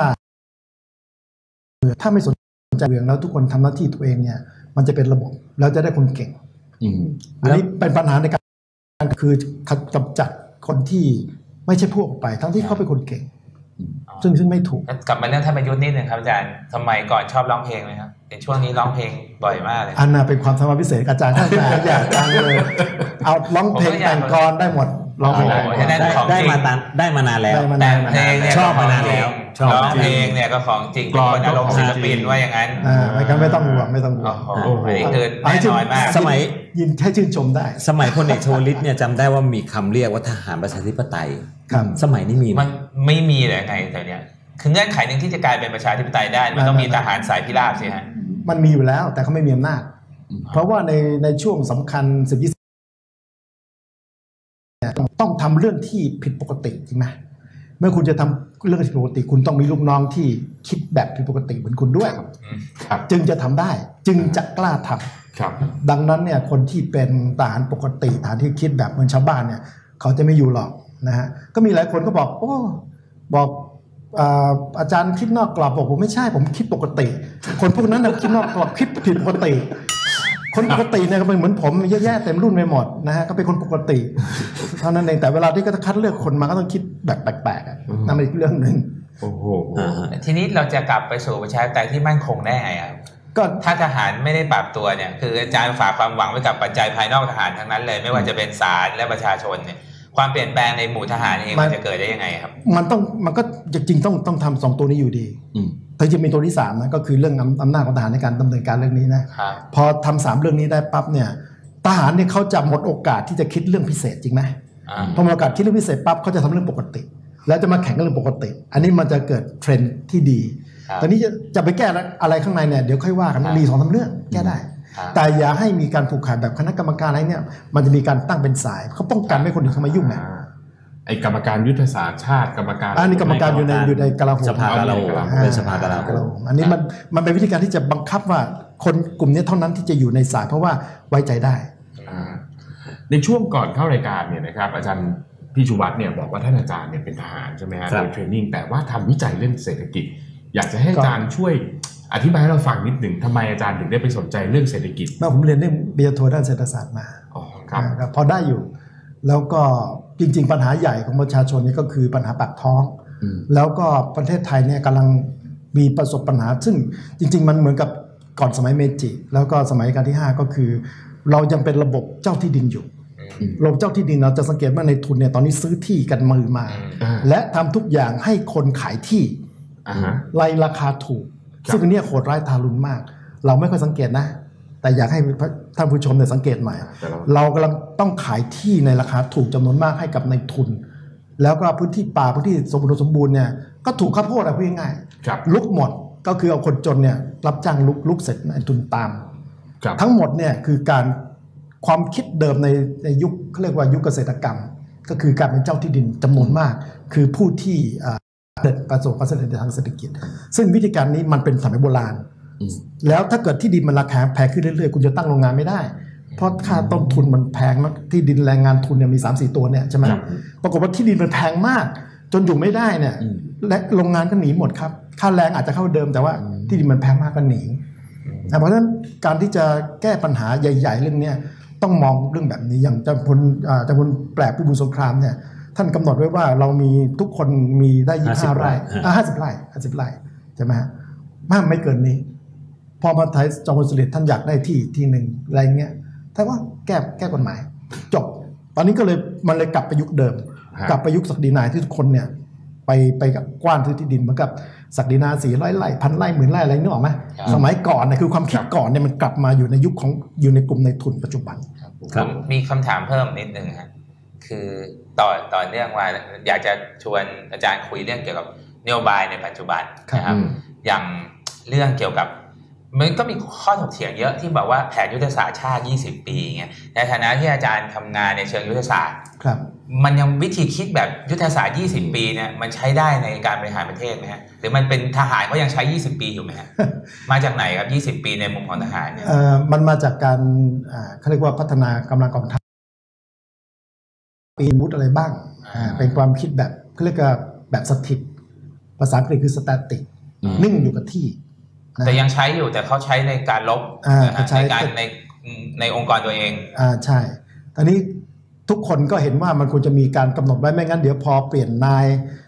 ถ้าไม่สนใจเรื่องแล้วทุกคนทำหน้าที่ตัวเองเนี่ยมันจะเป็นระบบแล้วจะได้คนเก่งอันนี้เป็นปัญหาในการคือกำจัดคนที่ไม่ใช่พวกไปทั้งที่เขาเป็นคนเก่งซึ่งซึ่งไม่ถูกกลับมาเรื่องท่านประยุทธ์นิดนึงครับอาจารย์สมัยก่อนชอบร้องเพลงไหมครับในช่วงนี้ร้องเพลงบ่อยมากเลยอันน่ะเป็นความสามารถพิเศษอาจารย์ท่านอยากจังเลยเอาร้องเพลงแต่งกลอนได้หมดร้องเพลงได้ได้มาได้มานานแล้วแต่เพลงเนี่ยชอบมานานแล้วร้องเพลงเนี่ยก็ของจริงกลอนอารมณ์ศิลปินว่าอย่างนั้นไม่ก็ไม่ต้องห่วงไม่ต้องห่วงโอ้โหอันนี้คือแน่นอนมากสมัยยินแค่ชื่นชมได้สมัยพลเอกชวลิตเนี่ยจำได้ว่ามีคำเรียกว่าทหารประชาธิปไตยสมัยนี้มีมันไม่มีเลยไงแต่เนี้ยคือเงื่อนไขหนึ่งที่จะกลายเป็นประชาธิปไตยได้มันต้องมีทหารสายพิราบสิฮะมันมีอยู่แล้วแต่เขาไม่มีอำนาจเพราะว่าในในช่วงสำคัญสิบยี่สิบต้องทำเรื่องที่ผิดปกติจริงไหมเมื่อคุณจะทำเรื่องผิดปกติคุณต้องมีลูกน้องที่คิดแบบผิดปกติเหมือนคุณด้วยจึงจะทำได้จึงจะกล้าทำดังนั้นเนี่ยคนที่เป็นทหารปกติทหารที่คิดแบบเหมือนชาวบ้านเนี่ยเขาจะไม่อยู่หรอกนะฮะก็มีหลายคนก็บอกโอ้บอกอาจารย์คิดนอกกรอบบอกผมไม่ใช่ผมคิดปกติคนพวกนั้นนะคิดนอกกรอบคิดผิดปกติคนปกติเนี่ยก็เป็นเหมือนผมเยอะแยะเต็มรุ่นไปหมดนะฮะก็เป็นคนปกติเท่านั้นเองแต่เวลาที่ก็คัดเลือกคนมาก็ต้องคิดแบบแปลกๆนั่นเป็นอีกเรื่องหนึ่งโอ้โหทีนี้เราจะกลับไปสู่ประชาธิปไตยที่มั่นคงได้ไงครับก็ถ้าทหารไม่ได้ปรับตัวเนี่ยคืออาจารย์ฝากความหวังไว้กับปัจจัยภายนอกทหารทั้งนั้นเลยไม่ว่าจะเป็นศาลและประชาชนเนี่ยความเปลี่ยนแปลงในหมู่ทหารเองมันจะเกิดได้ยังไงครับมันต้องมันก็จริงต้องต้องทำสองตัวนี้อยู่ดีแต่จะมีตัวที่สามนะก็คือเรื่องอำนาจของทหารในการดำเนินการเรื่องนี้นะพอทำสามเรื่องนี้ได้ปั๊บเนี่ยทหารเนี่ยเขาจะหมดโอกาสที่จะคิดเรื่องพิเศษจริงไหมพอหมดโอกาสคิดเรื่องพิเศษปั๊บเขาจะทำเรื่องปกติแล้วจะมาแข่งกันเรื่องปกติอันนี้มันจะเกิดเทรนด์ที่ดีตอนนี้จะจะไปแก้อะไรข้างในเนี่ยเดี๋ยวค่อยว่ากันมีสองสามเรื่องแก้ได้แต่อย่าให้มีการผูกขาดแบบคณะกรรมการอะไรเนี่ยมันจะมีการตั้งเป็นสายเขาป้องกันไม่คนอื่นเข้ามายุ่งไงไอ้กรรมการยุทธศาสตร์ชาติกรรมการอันนี้กรรมการอยู่ในอยู่ในกลาโหมสภากลาโหมเป็นสภากลาโหมอันนี้มันมันเป็นวิธีการที่จะบังคับว่าคนกลุ่มนี้เท่านั้นที่จะอยู่ในสายเพราะว่าไว้ใจได้ในช่วงก่อนเข้ารายการเนี่ยนะครับอาจารย์พี่ชูวัฒน์เนี่ยบอกว่าท่านอาจารย์เนี่ยเป็นทหารใช่ไหมฮะโดยเทรนนิ่งแต่ว่าทำวิจัยเรื่องเศรษฐกิจอยากจะให้อาจารย์ช่วยอธิบายให้เราฟังนิดหนึ่งทำไมอาจารย์ถึงได้ไปสนใจเรื่องเศรษฐกิจเมื่อผมเรียนได้ปริญญาโทด้านเศรษฐศาสตร์มาอ๋อครับพอได้อยู่แล้วก็จริงๆปัญหาใหญ่ของประชาชนนี่ก็คือปัญหาปากท้องแล้วก็ประเทศไทยเนี่ยกำลังมีประสบปัญหาซึ่งจริงๆมันเหมือนกับก่อนสมัยเมจิแล้วก็สมัยรัชกาลที่ห้าก็คือเรายังเป็นระบบเจ้าที่ดินอยู่ระบบเจ้าที่ดินเราจะสังเกตว่าในทุนเนี่ยตอนนี้ซื้อที่กันมือมาและทำทุกอย่างให้คนขายที่ไล่ราคาถูกซึ่งอันนี้โหดร้ายทารุณมากเราไม่ค่อยสังเกตนะแต่อยากให้ท่านผู้ชมเนี่ยสังเกตใหม่เรากำลังต้องขายที่ในราคาถูกจำนวนมากให้กับในทุนแล้วก็พื้นที่ป่าพื้นที่สมบูรณ์สมบูรณ์เนี่ยก็ถูกข้าวโพดอะไรพูดง่ายๆลุกหมดก็คือเอาคนจนเนี่ยรับจ้างลุกลุกเสร็จในทุนตามทั้งหมดเนี่ยคือการความคิดเดิมในในยุคเขาเรียกว่ายุคเกษตรกรรมก็คือการเป็นเจ้าที่ดินจำนวนมากคือผู้ที่ประสบความสำเร็จทางเศรษฐกิจซึ่งวิธีการนี้มันเป็นสมัยโบราณแล้วถ้าเกิดที่ดินมันราคาแพงขึ้นเรื่อยๆคุณจะตั้งโรงงานไม่ได้เพราะค่าต้นทุนมันแพงมากที่ดินแรงงานทุนเนี่ยมี สามสี่ ตัวเนี่ยใช่ไหมปรากฏว่าที่ดินมันแพงมากจนอยู่ไม่ได้เนี่ยและโรงงานก็หนีหมดครับค่าแรงอาจจะเข้าเดิมแต่ว่าที่ดินมันแพงมากก็หนีเพราะฉะนั้นการที่จะแก้ปัญหาใหญ่ๆเรื่องนี้ต้องมองเรื่องแบบนี้อย่างจำพลจำพลแปลกพิบูลสงครามเนี่ยท่านกำหนดไว้ว่าเรามีทุกคนมีได้ยี่สิบห้าไร่ห้าสิบไร่ห้าสิบไร่ใช่ไหมฮะมากไม่เกินนี้พอมาไทยจอมพลสฤษดิ์ท่านอยากได้ที่ที่หนึ่งอะไรเงี้ยท่านว่าแก้แก้กฎหมายจบตอนนี้ก็เลยมันเลยกลับไปยุคเดิมกลับไปยุคศักดินาที่ทุกคนเนี่ยไปไปกับกว้านซื้อที่ดินเหมือนกับศักดินาสี่ร้อยไร่พันไร่หมื่นไร่อะไรนึกออกไหมสมัยก่อนเนี่ยคือความคิดก่อนเนี่ยมันกลับมาอยู่ในยุคของอยู่ในกลุ่มในทุนปัจจุบันผมมีคำถามเพิ่มนิดนึงครับคือต่อต่อเนื่องว่าอยากจะชวนอาจารย์คุยเรื่องเกี่ยวกับนโยบายในปัจจุบันนะครับอย่างเรื่องเกี่ยวกับมันก็มีข้อถกเถียงเยอะที่บอกว่าแผนยุทธศาสตร์ชาติยี่สิบปีเงี้ยในฐานะที่อาจารย์ทำงานในเชิงยุทธศาสตร์ครับมันยังวิธีคิดแบบยุทธศาสตร์ยี่สิบปีเนี่ยมันใช้ได้ในการบริหารประเทศไหมฮะหรือมันเป็นทหารก็ยังใช้ยี่สิบปีอยู่ไหมฮะ มาจากไหนครับยี่สิบปีในมุมของทหารเนี่ยเอ่อมันมาจากการอ่าเขาเรียกว่าพัฒนากำลังกองทัพปีมุดอะไรบ้างอ่าเป็นความคิดแบบเขาเรียกว่าแบบสถิตภาษาอังกฤษคือ static นิ่งอยู่กับที่แต่ยังใช้อยู่แต่เขาใช้ในการลบในการในในองค์กรตัวเองอ่าใช่ตอนนี้ทุกคนก็เห็นว่ามันควรจะมีการกำหนดไว้ไม่งั้นเดี๋ยวพอเปลี่ยนนาย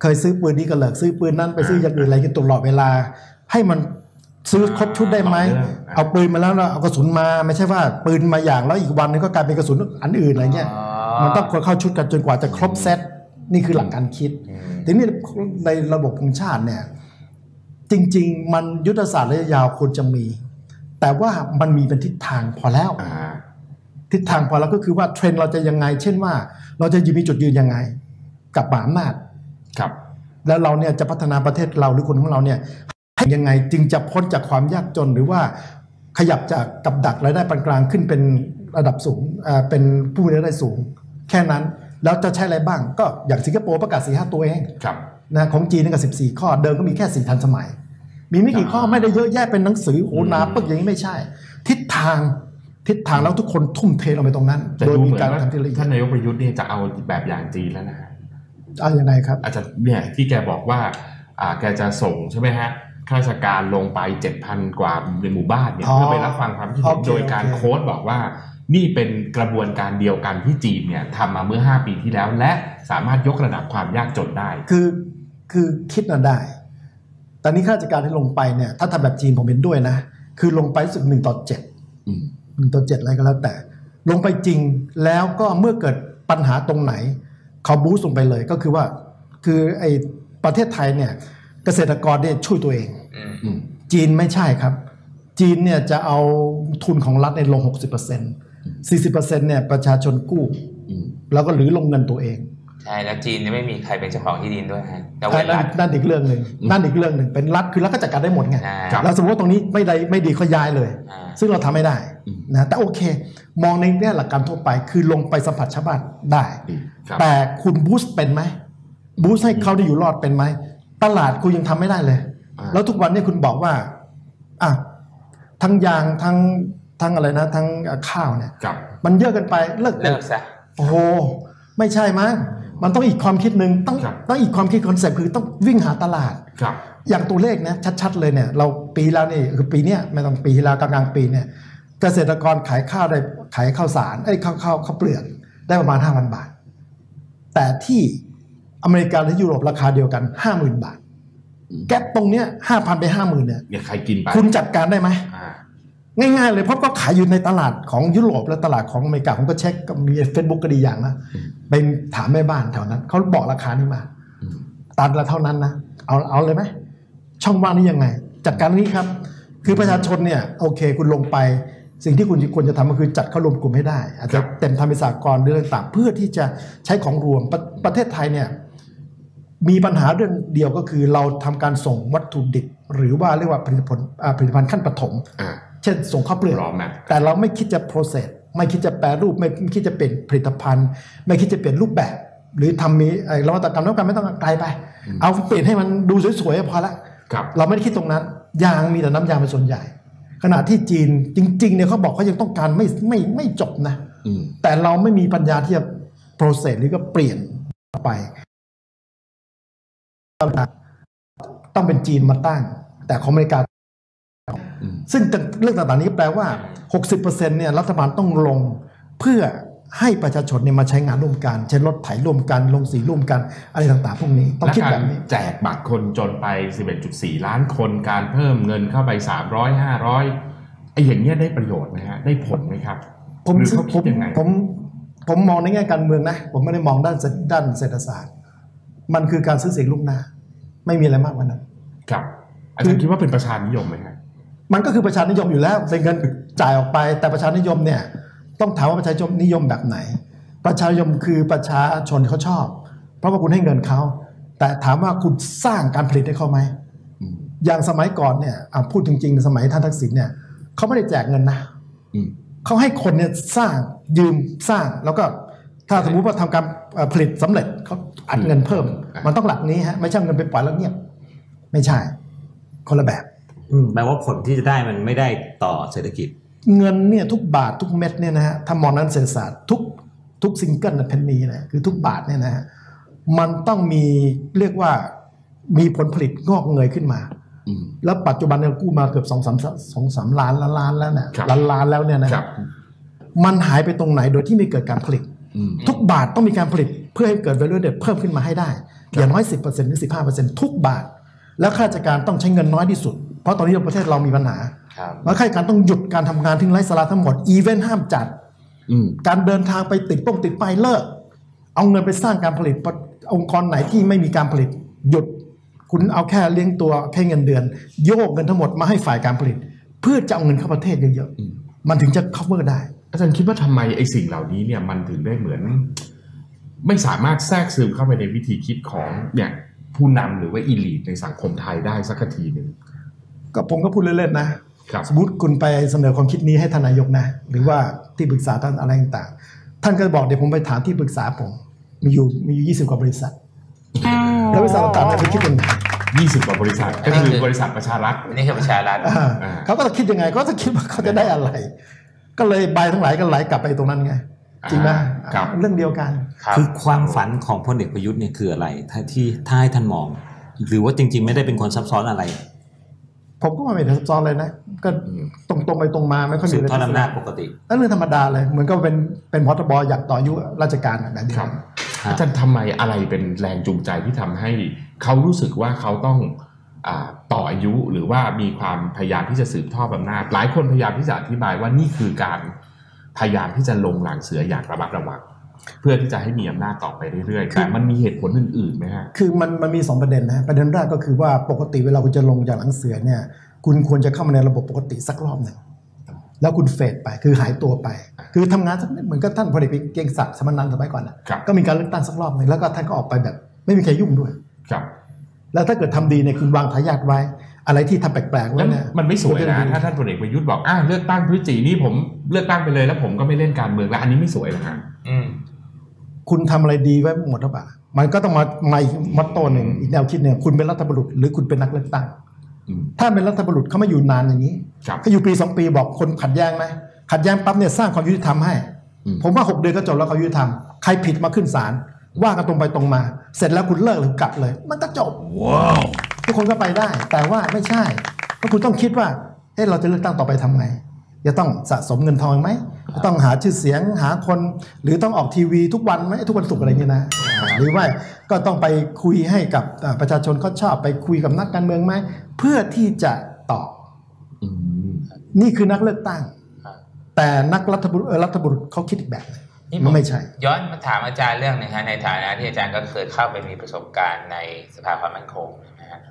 เคยซื้อปืนนี้ก็เลิกซื้อปืนนั้นไปซื้ออย่างอื่นอะไรกันตลอดเวลาให้มันซื้อครบชุดได้ไหมเอาปืนมาแล้วเอากระสุนมาไม่ใช่ว่าปืนมาอย่างแล้วอีกวันนึงก็กลายเป็นกระสุนอันอื่นอะไรเงี้ยมันต้องเข้าชุดกันจนกว่าจะครบเซตนี่คือหลักการคิดทีนี้ในระบบของชาติเนี่ยจริงๆมันยุทธศาสตร์ระยะยาวควรจะมี แต่ว่ามันมีเป็นทิศทางพอแล้วทิศทางพอแล้วก็คือว่าเทรนด์เราจะยังไงเช่นว่าเราจะมีจุดยืนยังไงกับมหาอำนาจครับแล้วเราเนี่ยจะพัฒนาประเทศเราหรือคนของเราเนี่ยให้ยังไงจึงจะพ้นจากความยากจนหรือว่าขยับจากกับดักรายได้ปานกลางขึ้นเป็นระดับสูงเป็นผู้มีรายได้สูงแค่นั้นแล้วจะใช้อะไรบ้างก็อย่างสิงคโปร์ประกาศ สี่ห้า ตัวเองนะของจีนนี่ก็สิบสี่ข้อเดิมก็มีแค่สี่ทันสมัยมีไม่กี่ข้อไม่ได้เยอะแยะเป็นหนังสือโอนาปึกอย่างนี้ไม่ใช่ทิศทางทิศทางแล้วทุกคนทุ่มเทลงไปตรงนั้นโดยมีการทำที่ละเอียดท่านนายกประยุทธ์เนี่ยจะเอาแบบอย่างจีนแล้วนะเอาอย่างไรครับอาจจะเนี่ยที่แกบอกว่าอ่าแกจะส่งใช่ไหมฮะข้าราชการลงไป เจ็ดพัน กว่าในหมู่บ้านเนี่ยเพื่อไปรับฟังความคิดเห็นโดยการโค้ดบอกว่านี่เป็นกระบวนการเดียวกันที่จีนเนี่ยทำมาเมื่อห้าปีที่แล้วและสามารถยกระดับความยากจนได้คือคือคิดน่ะได้ตอนนี้ข้าราชการที่ลงไปเนี่ยถ้าทำแบบจีนผมเห็นด้วยนะคือลงไปรู้สึกหนึ่งต่อเจ็ดหนึ่งต่อเจ็ดอะไรก็แล้วแต่ลงไปจริงแล้วก็เมื่อเกิดปัญหาตรงไหนเขาบูสต์ลงไปเลยก็คือว่าคือไอ้ประเทศไทยเนี่ยเกษตรกรเนี่ยช่วยตัวเองจีนไม่ใช่ครับจีนเนี่ยจะเอาทุนของรัฐในลง หกสิบเปอร์เซ็นต์ สี่สิบเปอร์เซ็นต์ เนี่ยประชาชนกู้แล้วก็หรือลงเงินตัวเองใช่แล้วจีนไม่มีใครเป็นเจ้าของที่ดินด้วยฮะนั่นอีกเรื่องหนึ่งนั่นอีกเรื่องหนึ่งเป็นรัฐคือรัฐก็จัดการได้หมดไงเราสมมติว่าตรงนี้ไม่ได้ไม่ดีเขาย้ายเลยซึ่งเราทำไม่ได้นะแต่โอเคมองในแง่หลักการทั่วไปคือลงไปสัมผัสชาวบ้านได้แต่คุณบูสต์เป็นไหมบูสต์ให้เขาได้อยู่รอดเป็นไหมตลาดคุณยังทำไม่ได้เลยแล้วทุกวันนี้คุณบอกว่าอ่ะทั้งยางทั้งทั้งอะไรนะทั้งข้าวเนี่ยมันเยอะกันไปเลิกเลิกซะโอ้โหไม่ใช่มั้งมันต้องอีกความคิดหนึ่งต้องต้องอีกความคิดคอนเซ็ปต์คือต้องวิ่งหาตลาดอย่างตัวเลขนะชัดๆเลยเนี่ยเราปีแล้วนี่คือปีเนี้ยไม่ต้องปีแล้วกลางๆปีเนี่ยเกษตรกรขายข้าวได้ขายข้าวสารไอ้ข้าวข้าวข้าวเปลือกได้ประมาณ ห้าพัน บาทแต่ที่อเมริกาและยุโรปราคาเดียวกัน ห้าหมื่น บาทแก๊ปตรงเนี้ย ห้าพัน ไป ห้าหมื่น เนี่ยใครกินไปคุณจัดการได้ไหมง่ายๆเลยเพราะก็ขายอยู่ในตลาดของยุโรปและตลาดของอเมริกาผมก็เช็คก็มี Facebook ก็ดีอย่างนะไปถามแม่บ้านแถวนั้นเขาบอกราคานี้มาตันละเท่านั้นนะเอาเอาเลยไหมช่องว่างนี้ยังไงจัดการนี้ครับคือประชาชนเนี่ยโอเคคุณลงไปสิ่งที่คุณควรจะทำก็คือจัดเข้ารวมกลุ่มให้ได้อาจจะเต็มทำเป็นสากลหรือต่างๆเพื่อที่จะใช้ของรวมประประเทศไทยเนี่ยมีปัญหาเรื่องเดียวก็คือเราทำการส่งวัตถุดิบหรือว่าเรียกว่าผลิตผลผลิตภัณฑ์ขั้นปฐมเช่นส่งข้าวเปลือกแต่เราไม่คิดจะ process ไม่คิดจะแปรรูปไม่คิดจะเป็นผลิตภัณฑ์ไม่คิดจะเปลี่ยนรูปแบบหรือทำมีนวัตกรรมแล้วกันไม่ต้องไกลไปเอาเปลี่ยนให้มันดูสวยๆพอละเราไม่ได้คิดตรงนั้นยางมีแต่น้ำยางเป็นส่วนใหญ่ขณะที่จีนจริงๆเนี่ยเขาบอกเขายังต้องการไม่ไม่ไม่จบนะแต่เราไม่มีปัญญาที่จะ process หรือก็เปลี่ยนไปต้องเป็นจีนมาตั้งแต่ของอเมริกาซึ่งเรื่องต่างๆนี้แปลว่า หกสิบเปอร์เซ็นต์ เนี่ยรัฐบาลต้องลงเพื่อให้ประชาชนเนี่ยมาใช้งานร่วมกันใช้รถไถร่วมกันลงสีร่วมกันอะไรต่างๆพวกนี้ต้องคิดแบบนี้แจกบัตรคนจนไป สิบเอ็ดจุดสี่ ล้านคนการเพิ่มเงินเข้าไปสามร้อย ห้าร้อยไอ้อย่างเงี้ยได้ประโยชน์ไหมฮะได้ผลไหมครับผมผมผมผมมองในแง่การเมืองนะผมไม่ได้มองด้านด้านเศรษฐศาสตร์มันคือการซื้อเสียงลูกหน้าไม่มีอะไรมากกว่านั้นครับอาจารย์คิดว่าเป็นประชานิยมไหมครับมันก็คือประชานิยมอยู่แล้วเป็นเงินจ่ายออกไปแต่ประชานิยมเนี่ยต้องถามว่าประชานิยมแบบไหนประชานิยมคือประชาชนเขาชอบเพราะว่าคุณให้เงินเขาแต่ถามว่าคุณสร้างการผลิตให้เขาไหมอย่างสมัยก่อนเนี่ยพูดจริงๆสมัยท่านทักษิณเนี่ยเขาไม่ได้แจกเงินนะเขาให้คนเนี่ยสร้างยืมสร้างแล้วก็ถ้าสมมุติว่าทำการผลิตสำเร็จเขาอัดเงินเพิ่มมันต้องหลักนี้ฮะไม่ใช่เงินไปปล่อยแล้วเงียบไม่ใช่คนละแบบแปลว่าผลที่จะได้มันไม่ได้ต่อเศรษฐกิจเงินเนี่ยทุกบาททุกเม็ดเนี่ยนะฮะถ้ามองนั้นเศรษฐศาสตร์ทุกทุกซิงเกิลเพนนีนะคือทุกบาทเนี่ยนะฮะมันต้องมีเรียกว่ามีผลผลิตงอกเงยขึ้นมาแล้วปัจจุบันเรากู้มาเกือบสองสามสองสามล้านล้านแล้วเนี่ยล้านล้านแล้วเนี่ยนะครับมันหายไปตรงไหนโดยที่ไม่เกิดการผลิตทุกบาทต้องมีการผลิตเพื่อให้เกิด value added เพิ่มขึ้นมาให้ได้อย่างน้อย สิบเปอร์เซ็นต์ หรือ สิบห้าเปอร์เซ็นต์ ทุกบาทแล้วข้าราชการต้องใช้เงินน้อยที่สุดเพราะตอนนี้ประเทศเรามีปัญหาแล้วข้าราชการต้องหยุดการทำงานทิ้งไร้สาระทั้งหมดอีเวนต์ห้ามจัดการเดินทางไปติดป้องติดป้ายเลิกเอาเงินไปสร้างการผลิตองค์กรไหนที่ไม่มีการผลิตหยุดคุณเอาแค่เลี้ยงตัวแค่เงินเดือนโยกเงินทั้งหมดมาให้ฝ่ายการผลิตเพื่อจะเอาเงินเข้าประเทศเยอะๆมันถึงจะ cover ได้อาจารย์คิดว่าทำไมไอ้สิ่งเหล่านี้เนี่ยมันถึงได้เหมือนไม่สามารถแทรกซึมเข้าไปในวิธีคิดของเนี่ยผู้นำหรือว่าอีลีทในสังคมไทยได้สักทีหนึ่งก็ผมก็พูดเล่นๆนะสมมติคุณไปเสนอความคิดนี้ให้ทานนายกนะหรือว่าที่ปรึกษาท่านอะไรต่างๆท่านก็บอกเดี๋ยวผมไปถามที่ปรึกษาผมมีอยู่มีอยู่ยี่สิบกว่าบริษัทแล้วบริษัทต่างๆเขาคิดยังไงยี่สิบกว่าบริษัทก็คือบริษัทประชารัฐนี่คือประชารัฐเขาก็จะคิดยังไงก็จะคิดว่าเขาจะได้อะไรก็เลยใบทั้งหลายก็ไหลกลับไปตรงนั้นไงจริงไหมเรื่องเดียวกันคือความฝันของพลเอกประยุทธ์เนี่ยคืออะไรถ้าที่ถ้าให้ท่านมองหรือว่าจริงๆไม่ได้เป็นคนซับซ้อนอะไรผมก็ไม่ได้ซับซ้อนเลยนะก็ตรงๆไปตรงมาไม่ค่อยมีอะไรสืบทอดอำนาจปกตินั่นเรื่องธรรมดาเลยเหมือนก็เป็นเป็นพทบอยากต่ออายุราชการแบบนี้อาจารย์ทำไมอะไรเป็นแรงจูงใจที่ทำให้เขารู้สึกว่าเขาต้องต่ออายุหรือว่ามีความพยายามที่จะสืบทอดอำนาจหลายคนพยายามที่จะอธิบายว่านี่คือการพยายามที่จะลงหลังเสืออย่างระมัดระวังเพื่อที่จะให้มีอำนาจต่อไปเรื่อยๆแต่มันมีเหตุผลอื่นๆไหมฮะคือมันมันมีสองประเด็นนะประเด็นแรกก็คือว่าปกติเวลาคุณจะลงจากหลังเสือเนี่ยคุณควรจะเข้ามาในระบบปกติสักรอบหนึ่งแล้วคุณเฟดไปคือหายตัวไปคือทำงานเหมือนกับท่านพลเอกเกรียงศักดิ์สมนันท์สมัยก่อนนะก็มีการเลือกตั้งสักรอบหนึ่งแล้วก็ท่านก็ออกไปแบบไม่มีใครยุ่งด้วยแล้วถ้าเกิดทำดีเนี่ยคุณวางทายาทไว้อะไรที่ทำแปลกๆแล้วเนี่ยมันไม่สวยนะถ้าท่านพลเอกประยุทธ์บอกอ่าเลือกตั้งพฤศจิกายนนี้ผมเลือกตั้งไปเลยแล้วผมก็ไม่เล่นการเมืองแล้วอันนี้ไม่สวยนะฮะคุณทำอะไรดีไว้หมดหรือเปล่ามันก็ต้องมาใหม่มัดโตหนึ่งอีกแนวคิดเนี่ยคุณเป็นรัฐบุรุษหรือคุณเป็นนักเลือกตั้งถ้าเป็นรัฐบุรุษเขามาอยู่นานอย่างนี้เขาอยู่ปีสองปีบอกคนขัดแย้งไหมขัดแย้งปั๊บเนี่ยสร้างความยุติธรรมให้ผมว่าหกเดือนก็จบแล้วความยุติธรรมใครผิดมาขึ้นศาลว่ากันตรงไปตรงมาเสร็จแล้วคุณเลิกหรือกลับเลยมันก็จบว้าวทุกคนก็ไปได้แต่ว่าไม่ใช่เพราะคุณต้องคิดว่าเฮ้ยเราจะเลือกตั้งต่อไปทำไงจะต้องสะสมเงินทองไหมจะต้องหาชื่อเสียงหาคนหรือต้องออกทีวีทุกวันไหมทุกวันศุกร์อะไรอย่างนี้นะหรือว่าก็ต้องไปคุยให้กับประชาชนเขาชอบไปคุยกับนักการเมืองไหมเพื่อที่จะต่อนี่คือนักเลือกตั้งแต่นักรัฐบุรุษรัฐบุรุษเขาคิดอีกแบบมันไม่ใช่ย้อนมาถามอาจารย์เรื่องนึงฮะในฐานะที่อาจารย์ก็เคยเข้าไปมีประสบการณ์ในสภาความมั่นคงนะฮะ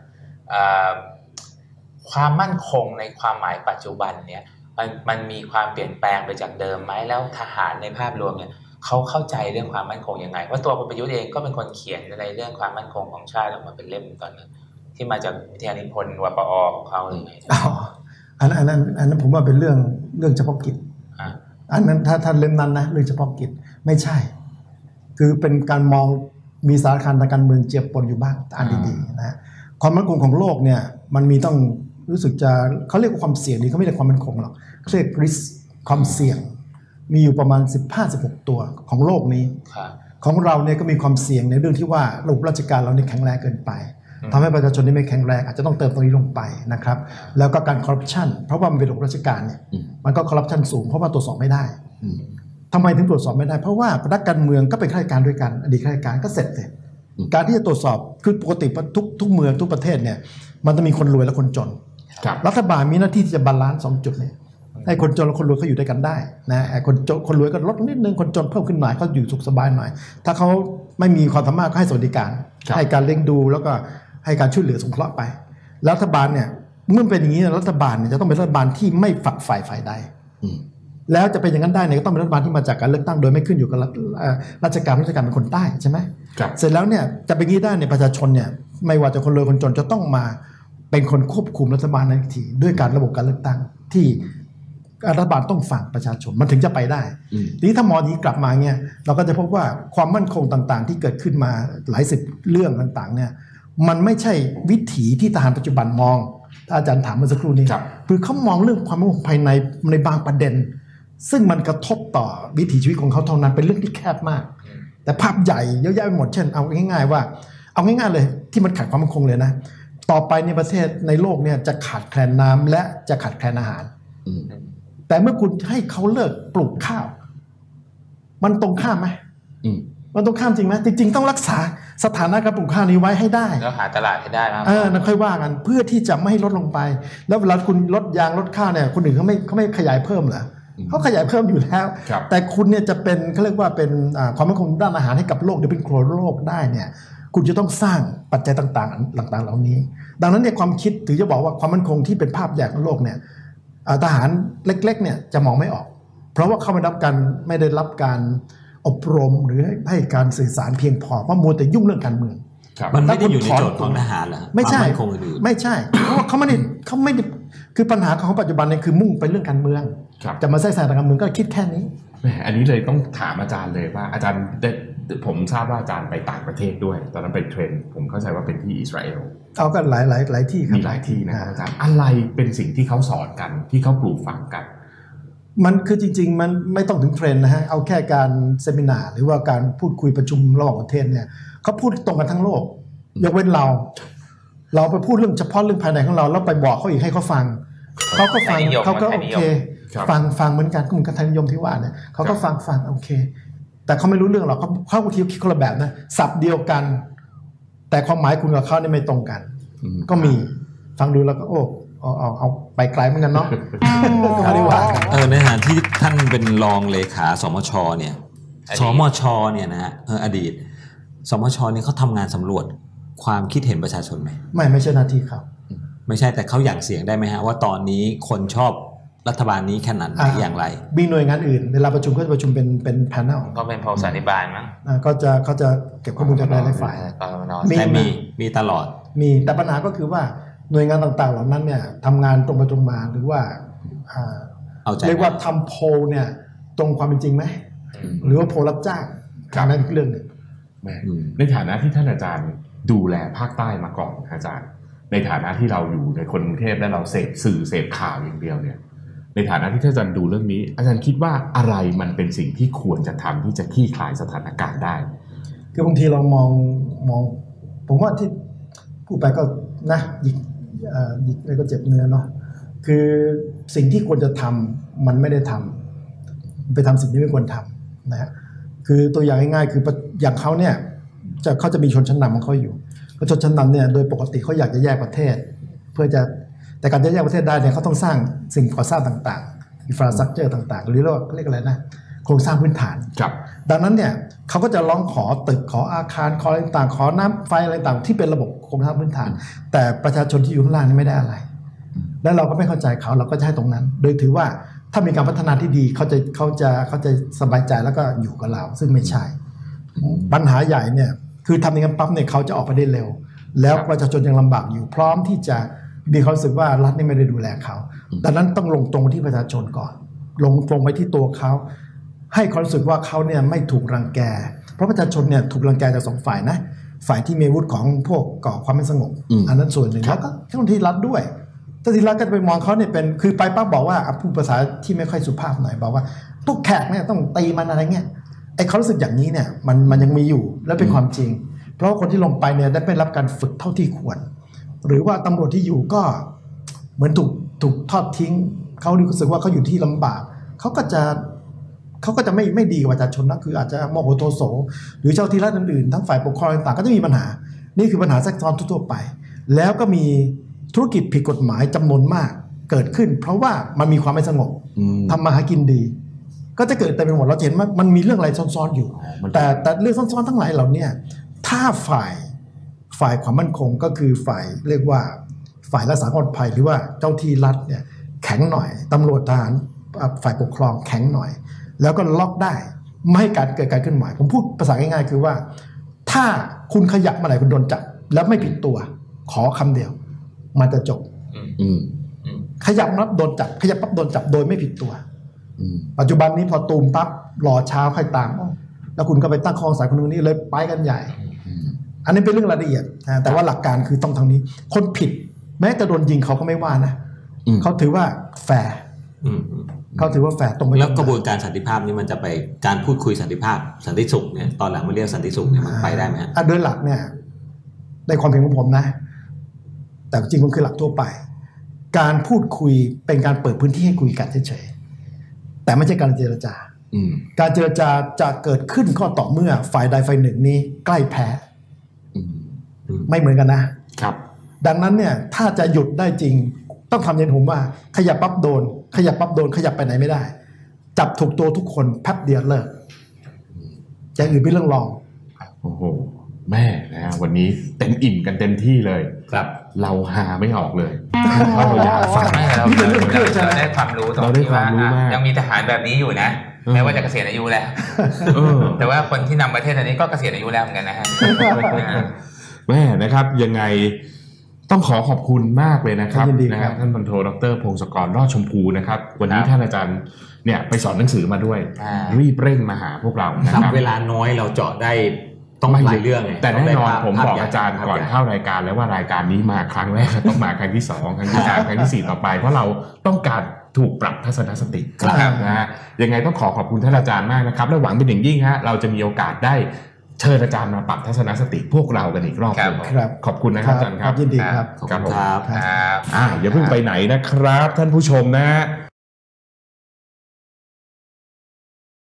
ความมั่นคงในความหมายปัจจุบันเนี่ยมันมันมีความเปลี่ยนแปลงไปจากเดิมไหมแล้วทหารในภาพรวมเนี่ยเขาเข้าใจเรื่องความมั่นคงยังไงเพราะตัวพลเอกประยุทธ์เองก็เป็นคนเขียนในเรื่องความมั่นคงของชาติออกมาเป็นเล่มตอนนึงที่มาจากวิทยานิพนธ์วปอของเขาหรือไงอ๋ออันนั้นอันนั้นอันนั้นผมว่าเป็นเรื่องเรื่องเฉพาะกิจอันนั้นถ้าท่านเล่มนั้นนะเรื่องเฉพาะกิจไม่ใช่คือเป็นการมองมีสารคันทางการเมืองเจียบปนอยู่บ้างอันดีๆนะความมั่นคงของโลกเนี่ยมันมีต้องรู้สึกจะเขาเรียกว่าความเสี่ยงนี่เขาไม่เรียกความมั่นคงหรอกเขาเรียก risk ความเสี่ยงมีอยู่ประมาณ สิบห้าถึงสิบหก ตัวของโลกนี้ของเราเนี่ยก็มีความเสี่ยงในเรื่องที่ว่าระบบราชการเราเนี่ยแข็งแรงเกินไปทำให้ประชาชนที่ไม่แข็งแรงอาจจะต้องเติมตรงนี้ลงไปนะครับแล้วก็การคอร์รัปชันเพราะว่ามันเป็นระบบราชการเนี่ยมันก็คอร์รัปชันสูงเพราะว่าตรวจสอบไม่ได้ทำไมถึงตรวจสอบไม่ได้เพราะว่านักการเมืองก็เป็นข้าราชการด้วยกันอดีตข้าราชการก็เสร็จเลยการที่จะตรวจสอบคือปกติทุกทุกเมืองทุกประเทศเนี่ยมันจะมีคนรวยและคนจนรัฐบาลมีหน้าที่ที่จะบาลานซ์สองจุดเนี่ยให้คนจนและคนรวยเขาอยู่ด้วยกันได้นะคนจนคนรวยก็ลดนิดนึงคนจนเพิ่มขึ้นหน่อยเขาอยู่สุขสบายหน่อยถ้าเขาไม่มีความสามารถก็ให้สวัสดิการให้การเลี้ยงดูแล้วก็ให้การช่วยเหลือสงเคราะห์ไปรัฐบาลเนี่ยเมื่อเป็นอย่างนี้รัฐบาลเนี่ยจะต้องเป็นรัฐบาลที่ไม่ฝักใฝ่ฝ่ายใดแล้วจะเป็นอย่างนั้นได้เนี่ยก็ต้องเป็นรัฐบาลที่มาจากการเลือกตั้งโดยไม่ขึ้นอยู่กับราชการราชการเป็นคนใต้ใช่ไหมเสร็จแล้วเนี่ยจะเป็นอย่างนี้ได้เนี่ยประชาชนเนี่ยไม่ว่าจะคนรวยคนจนจะต้องมาเป็นคนควบคุมรัฐบาลในทีด้วยการระบบการเลือกตั้งที่รัฐบาลต้องฟังประชาชนมันถึงจะไปได้ทีนี้ถ้ามองนี้กลับมาเนี่ยเราก็จะพบว่าความมั่นคงต่างๆที่เกิดขึ้นมาหลายสิบเรื่องต่างๆเนี่ยมันไม่ใช่วิถีที่ทหารปัจจุบันมองถ้าอาจารย์ถามเมื่อสักครู่นี้คือเขามองเรื่องความมั่นคงภายในในบางประเด็นซึ่งมันกระทบต่อวิถีชีวิตของเขาเท่านั้นเป็นเรื่องที่แคบมากแต่ภาพใหญ่เยอะแยะไปหมดเช่นเอาง่ายๆว่าเอาง่ายๆเลยที่มันขาดความมั่นคงเลยนะต่อไปในประเทศในโลกเนี่ยจะขาดแคลนน้ำและจะขาดแคลนอาหารแต่เมื่อคุณให้เขาเลิกปลูกข้าวมันตรงข้ามไหมมันต้องข้ามจริงไหมจริงๆต้องรักษาสถานะการปลูกข้าวนี้ไว้ให้ได้แล้วหาตลาดให้ได้ครับเออนั่นค่อยว่ากันเพื่อที่จะไม่ให้ลดลงไปแล้วเวลาคุณลดยางลดข้าวเนี่ยคนอื่นเขาไม่เขาไม่ขยายเพิ่มเหรอเขาขยายเพิ่มอยู่แล้วแต่คุณเนี่ยจะเป็นเขาเรียกว่าเป็นความมั่นคงด้านอาหารให้กับโลกหรือเป็นโครโลกได้เนี่ยคุณจะต้องสร้างปัจจัยต่างๆต่างๆเหล่านี้ดังนั้นเนี่ยความคิดถือจะบอกว่าความมั่นคงที่เป็นภาพใหญ่ของโลกเนี่ยทหารเล็กๆเนี่ยจะมองไม่ออกเพราะว่าเขาไม่ได้รับการไม่ได้รับการอบรมหรือให้การสื่อสารเพียงพอเพราะมัวแต่ยุ่งเรื่องการเมืองมันไม่ได้อยู่ในโจทย์ของทหารเหรอไม่ใช่ไม่ใช่เพราะว่าเขาไม่ได้เขาไม่ได้คือปัญหาของปัจจุบันเนี่ยคือมุ่งไปเรื่องการเมืองจะมาแทรกแซงทางการเมืองก็คิดแค่นี้อันนี้เลยต้องถามอาจารย์เลยว่าอาจารย์ได้ผมทราบว่าอาจารย์ไปต่างประเทศด้วยตอนนั้นไปเทรนผมเข้าใจว่าเป็นที่อิสราเอลเอากันหลายหลายหลายที่มีหลายที่นะอาจารย์อะไรเป็นสิ่งที่เขาสอนกันที่เขาปลูกฝังกันมันคือจริงๆมันไม่ต้องถึงเทรนนะฮะเอาแค่การเซมินาร์หรือว่าการพูดคุยประชุมระหว่างประเทศเนี่ยเขาพูดตรงกันทั้งโลกยกเว้นเราเราไปพูดเรื่องเฉพาะเรื่องภายในของเราแล้วไปบอกเขาอีกให้เขาฟังเขาก็ฟังเขาก็โอเคฟังฟังเหมือนกันก็เหมือนกับไทยนิยมที่ว่าเนี่ยเขาก็ฟังฟังโอเคแต่เขาไม่รู้เรื่องหรอกเขาเขาบางทีคิดคนละแบบนะศัพท์เดียวกันแต่ความหมายคุณกับเขาเนี่ยไม่ตรงกันก็มีฟังดูแล้วก็โอ้เอาเอาเอาไปไกลเหมือนกันเนาะเขาดีว่าเออในฐานะที่ท่านเป็นรองเลขาสมชเนี่ยสมชเนี่ยนะฮะอดีตสมชเนี่ยเขาทำงานสำรวจความคิดเห็นประชาชนไหมไม่ไม่ใช่หน้าที่เขาไม่ใช่แต่เขาอย่างเสียงได้ไหมฮะว่าตอนนี้คนชอบรัฐบาลนี้ขนาดไหนอย่างไรมีหน่วยงานอื่นเวลาประชุมก็จะประชุมเป็นเป็นแพนเนลก็เป็นโพลสันนิบาตมั้งก็จะเขาจะเก็บข้อมูลจากหลายฝ่ายมีมีมีตลอดมีแต่ปัญหาก็คือว่าหน่วยงานต่างๆเหล่านั้นเนี่ยทำงานตรงไปตรงมาหรือว่าเรียกว่าทำโพลเนี่ยตรงความเป็นจริงไหมหรือว่าโพลรับจ้างการนั้นเรื่องหนึ่งในฐานะที่ท่านอาจารย์ดูแลภาคใต้มาก่อนอาจารย์ในฐานะที่เราอยู่ในคนกรุงเทพและเราเสพสื่อเสพข่าวอย่างเดียวเนี่ยในฐานะที่ท่านอาจารย์ดูเรื่องนี้อาจารย์คิดว่าอะไรมันเป็นสิ่งที่ควรจะทำที่จะคลี่คลายสถานการณ์ได้คือบางทีเรามองมองผมว่าที่พูดไปก็นะหยิกหยิกอะไรก็เจ็บเนื้อเนาะคือสิ่งที่ควรจะทำมันไม่ได้ทำไปทำสิ่งที่ไม่ควรทำนะฮะคือตัวอย่างง่ายๆคืออย่างเขาเนี่ยจะเขาจะมีชนชั้นนำของเขาอยู่ชนชั้นนำเนี่ยโดยปกติเขาอยากจะแยกประเทศเพื่อจะแต่การจะแยกประเทศได้เนี่ยเขาต้องสร้างสิ่งก่อสร้างต่างๆอินฟราสตรัคเจอร์ต่างๆหรือเรียกว่าเรียกอะไรนะโครงสร้างพื้นฐานดังนั้นเนี่ยเขาก็จะร้องขอตึกขออาคารขออะไรต่างขอน้ำไฟอะไรต่างที่เป็นระบบโครงสร้างพื้นฐานแต่ประชาชนที่อยู่ข้างล่างนี่ไม่ได้อะไรแล้วเราก็ไม่เข้าใจเขาเราก็จะให้ตรงนั้นโดยถือว่าถ้ามีการพัฒนาที่ดีเขาจะเขาจะเขาจะสบายใจแล้วก็อยู่กับเราซึ่งไม่ใช่ปัญหาใหญ่เนี่ยคือทำอย่างนั้นปั๊บเนี่ยเขาจะออกไปได้เร็วแล้วประชาชนยังลำบากอยู่พร้อมที่จะมีความรู้สึกว่ารัฐนี่ไม่ได้ดูแลเขาดังนั้นต้องลงตรงที่ประชาชนก่อนลงตรงไปที่ตัวเขาให้ความรู้สึกว่าเขาเนี่ยไม่ถูกรังแกเพราะประชาชนเนี่ยถูกรังแกจากสองฝ่ายนะฝ่ายที่มีอาวุธของพวกก่อความไม่สงบ อ, อันนั้นส่วนหนึ่งแล้วก็เจ้าหน้าที่รัฐด้วยเจ้าหน้าที่รัฐก็จะไปมองเขาเนี่ยเป็นคือไปปั๊บบอกว่าพูดภาษาที่ไม่ค่อยสุภาพหน่อยบอกว่าพวกแขกเนี่ยต้องตีมันอะไรเงี้ยไอ้เขารู้สึกอย่างนี้เนี่ยมันมันยังมีอยู่และเป็นความจริงเพราะคนที่ลงไปเนี่ยได้ไม่รับการฝึกเท่าที่ควรหรือว่าตำรวจที่อยู่ก็เหมือนถูกถูกทอดทิ้งเขารู้สึกว่าเขาอยู่ที่ลำบากเขาก็จะเขาก็จะไม่ไม่ดีกับประชาชนนะคืออาจจะโมโหโทโสหรือเจ้าที่รัฐอื่นๆทั้งฝ่ายปกครองต่างก็จะมีปัญหานี่คือปัญหาแทรกซ้อนทั่วไปแล้วก็มีธุรกิจผิดกฎหมายจำนวนมากเกิดขึ้นเพราะว่ามันมีความไม่สงบทำมาหากินดีก็จะเกิดแต่เป็นหมดเราเห็นว่ามันมีเรื่องอะไรซ้อนๆอยู่แต่แต่เรื่องซ้อนๆทั้งหลายเหล่านี้ถ้าฝ่ายฝ่ายความมั่นคงก็คือฝ่ายเรียกว่าฝ่ายรักษาความปลอดภัยหรือว่าเจ้าที่รัฐเนี่ยแข็งหน่อยตำรวจทหารฝ่ายปกครองแข็งหน่อยแล้วก็ล็อกได้ไม่ให้การเกิดการขึ้นหมายผมพูดภาษาง่ายๆคือว่าถ้าคุณขยับมาไหนคุณโดนจับแล้วไม่ผิดตัวขอคำเดียวมันจะจบขยับปั๊บโดนจับขยับปั๊บโดนจับโดยไม่ผิดตัวปัจจุบันนี้พอตูมปั๊บรอเช้าใครตามแล้วคุณก็ไปตั้งข้อสงสัยคนนี้เลยไปกันใหญ่อันนี้เป็นเรื่องรายละเอียดแต่ว่าหลักการคือต้องทางนี้คนผิดแม้จะโดนยิงเขาก็ไม่ว่านะเขาถือว่าแฟร์เขาถือว่าแฟร์ตรงไปแล้วกระบวนการสันติภาพนี่มันจะไปการพูดคุยสันติภาพสันติสุขเนี่ยตอนหลังมันเรียกสันติสุขเนี่ยมันไปได้ไหมฮะโดยหลักเนี่ยในความเห็นของผมนะแต่จริงมันคือหลักทั่วไปการพูดคุยเป็นการเปิดพื้นที่ให้คุยกันเฉยๆแต่ไม่ใช่การเจรจาการเจรจาจะเกิดขึ้นก็ต่อเมื่อฝ่ายใดฝ่ายหนึ่งนี้ใกล้แพ้ไม่เหมือนกันนะครับดังนั้นเนี่ยถ้าจะหยุดได้จริงต้องทำอย่างผมว่าขยับปั๊บโดนขยับปั๊บโดนขยับไปไหนไม่ได้จับถูกตัวทุกคนแป๊บเดียวเลิกอย่างอื่นเป็นเรื่องรองโอ้โหแม่นะวันนี้เต็มอิ่มกันเต็มที่เลยครับเราหาไม่ออกเลยเราอยากฟังเราได้ความรู้ตรงที่ว่ายังมีทหารแบบนี้อยู่นะแม้ว่าจะเกษียณอายุแล้วแต่ว่าคนที่นำประเทศอันนี้ก็เกษียณอายุแล้วเหมือนกันนะฮะแม่นะครับยังไงต้องขอขอบคุณมากเลยนะครับนะครับท่านพันโทดร.พงศกรรอดชมพูนะครับวันนี้ท่านอาจารย์เนี่ยไปสอนหนังสือมาด้วยรีบเร่งมาหาพวกเรานะครับเวลาน้อยเราเจาะได้ต้องหลายเรื่องแต่แน่นอนผมบอกอาจารย์ก่อนเข้ารายการแล้วว่ารายการนี้มาครั้งแรกต้องมาครั้งที่สองครั้งที่สามครั้งที่สี่ต่อไปเพราะเราต้องการถูกปรับทัศนคตินะฮะยังไงต้องขอขอบคุณท่านอาจารย์มากนะครับและหวังเป็นอย่างยิ่งฮะเราจะมีโอกาสได้เชิญอาจารย์มาปรับทัศนคติพวกเรากันอีกรอบนึงขอบคุณนะครับอาจารย์ครับยินดีครับขอบคุณครับอ่าอย่าเพิ่งไปไหนนะครับท่านผู้ชมนะ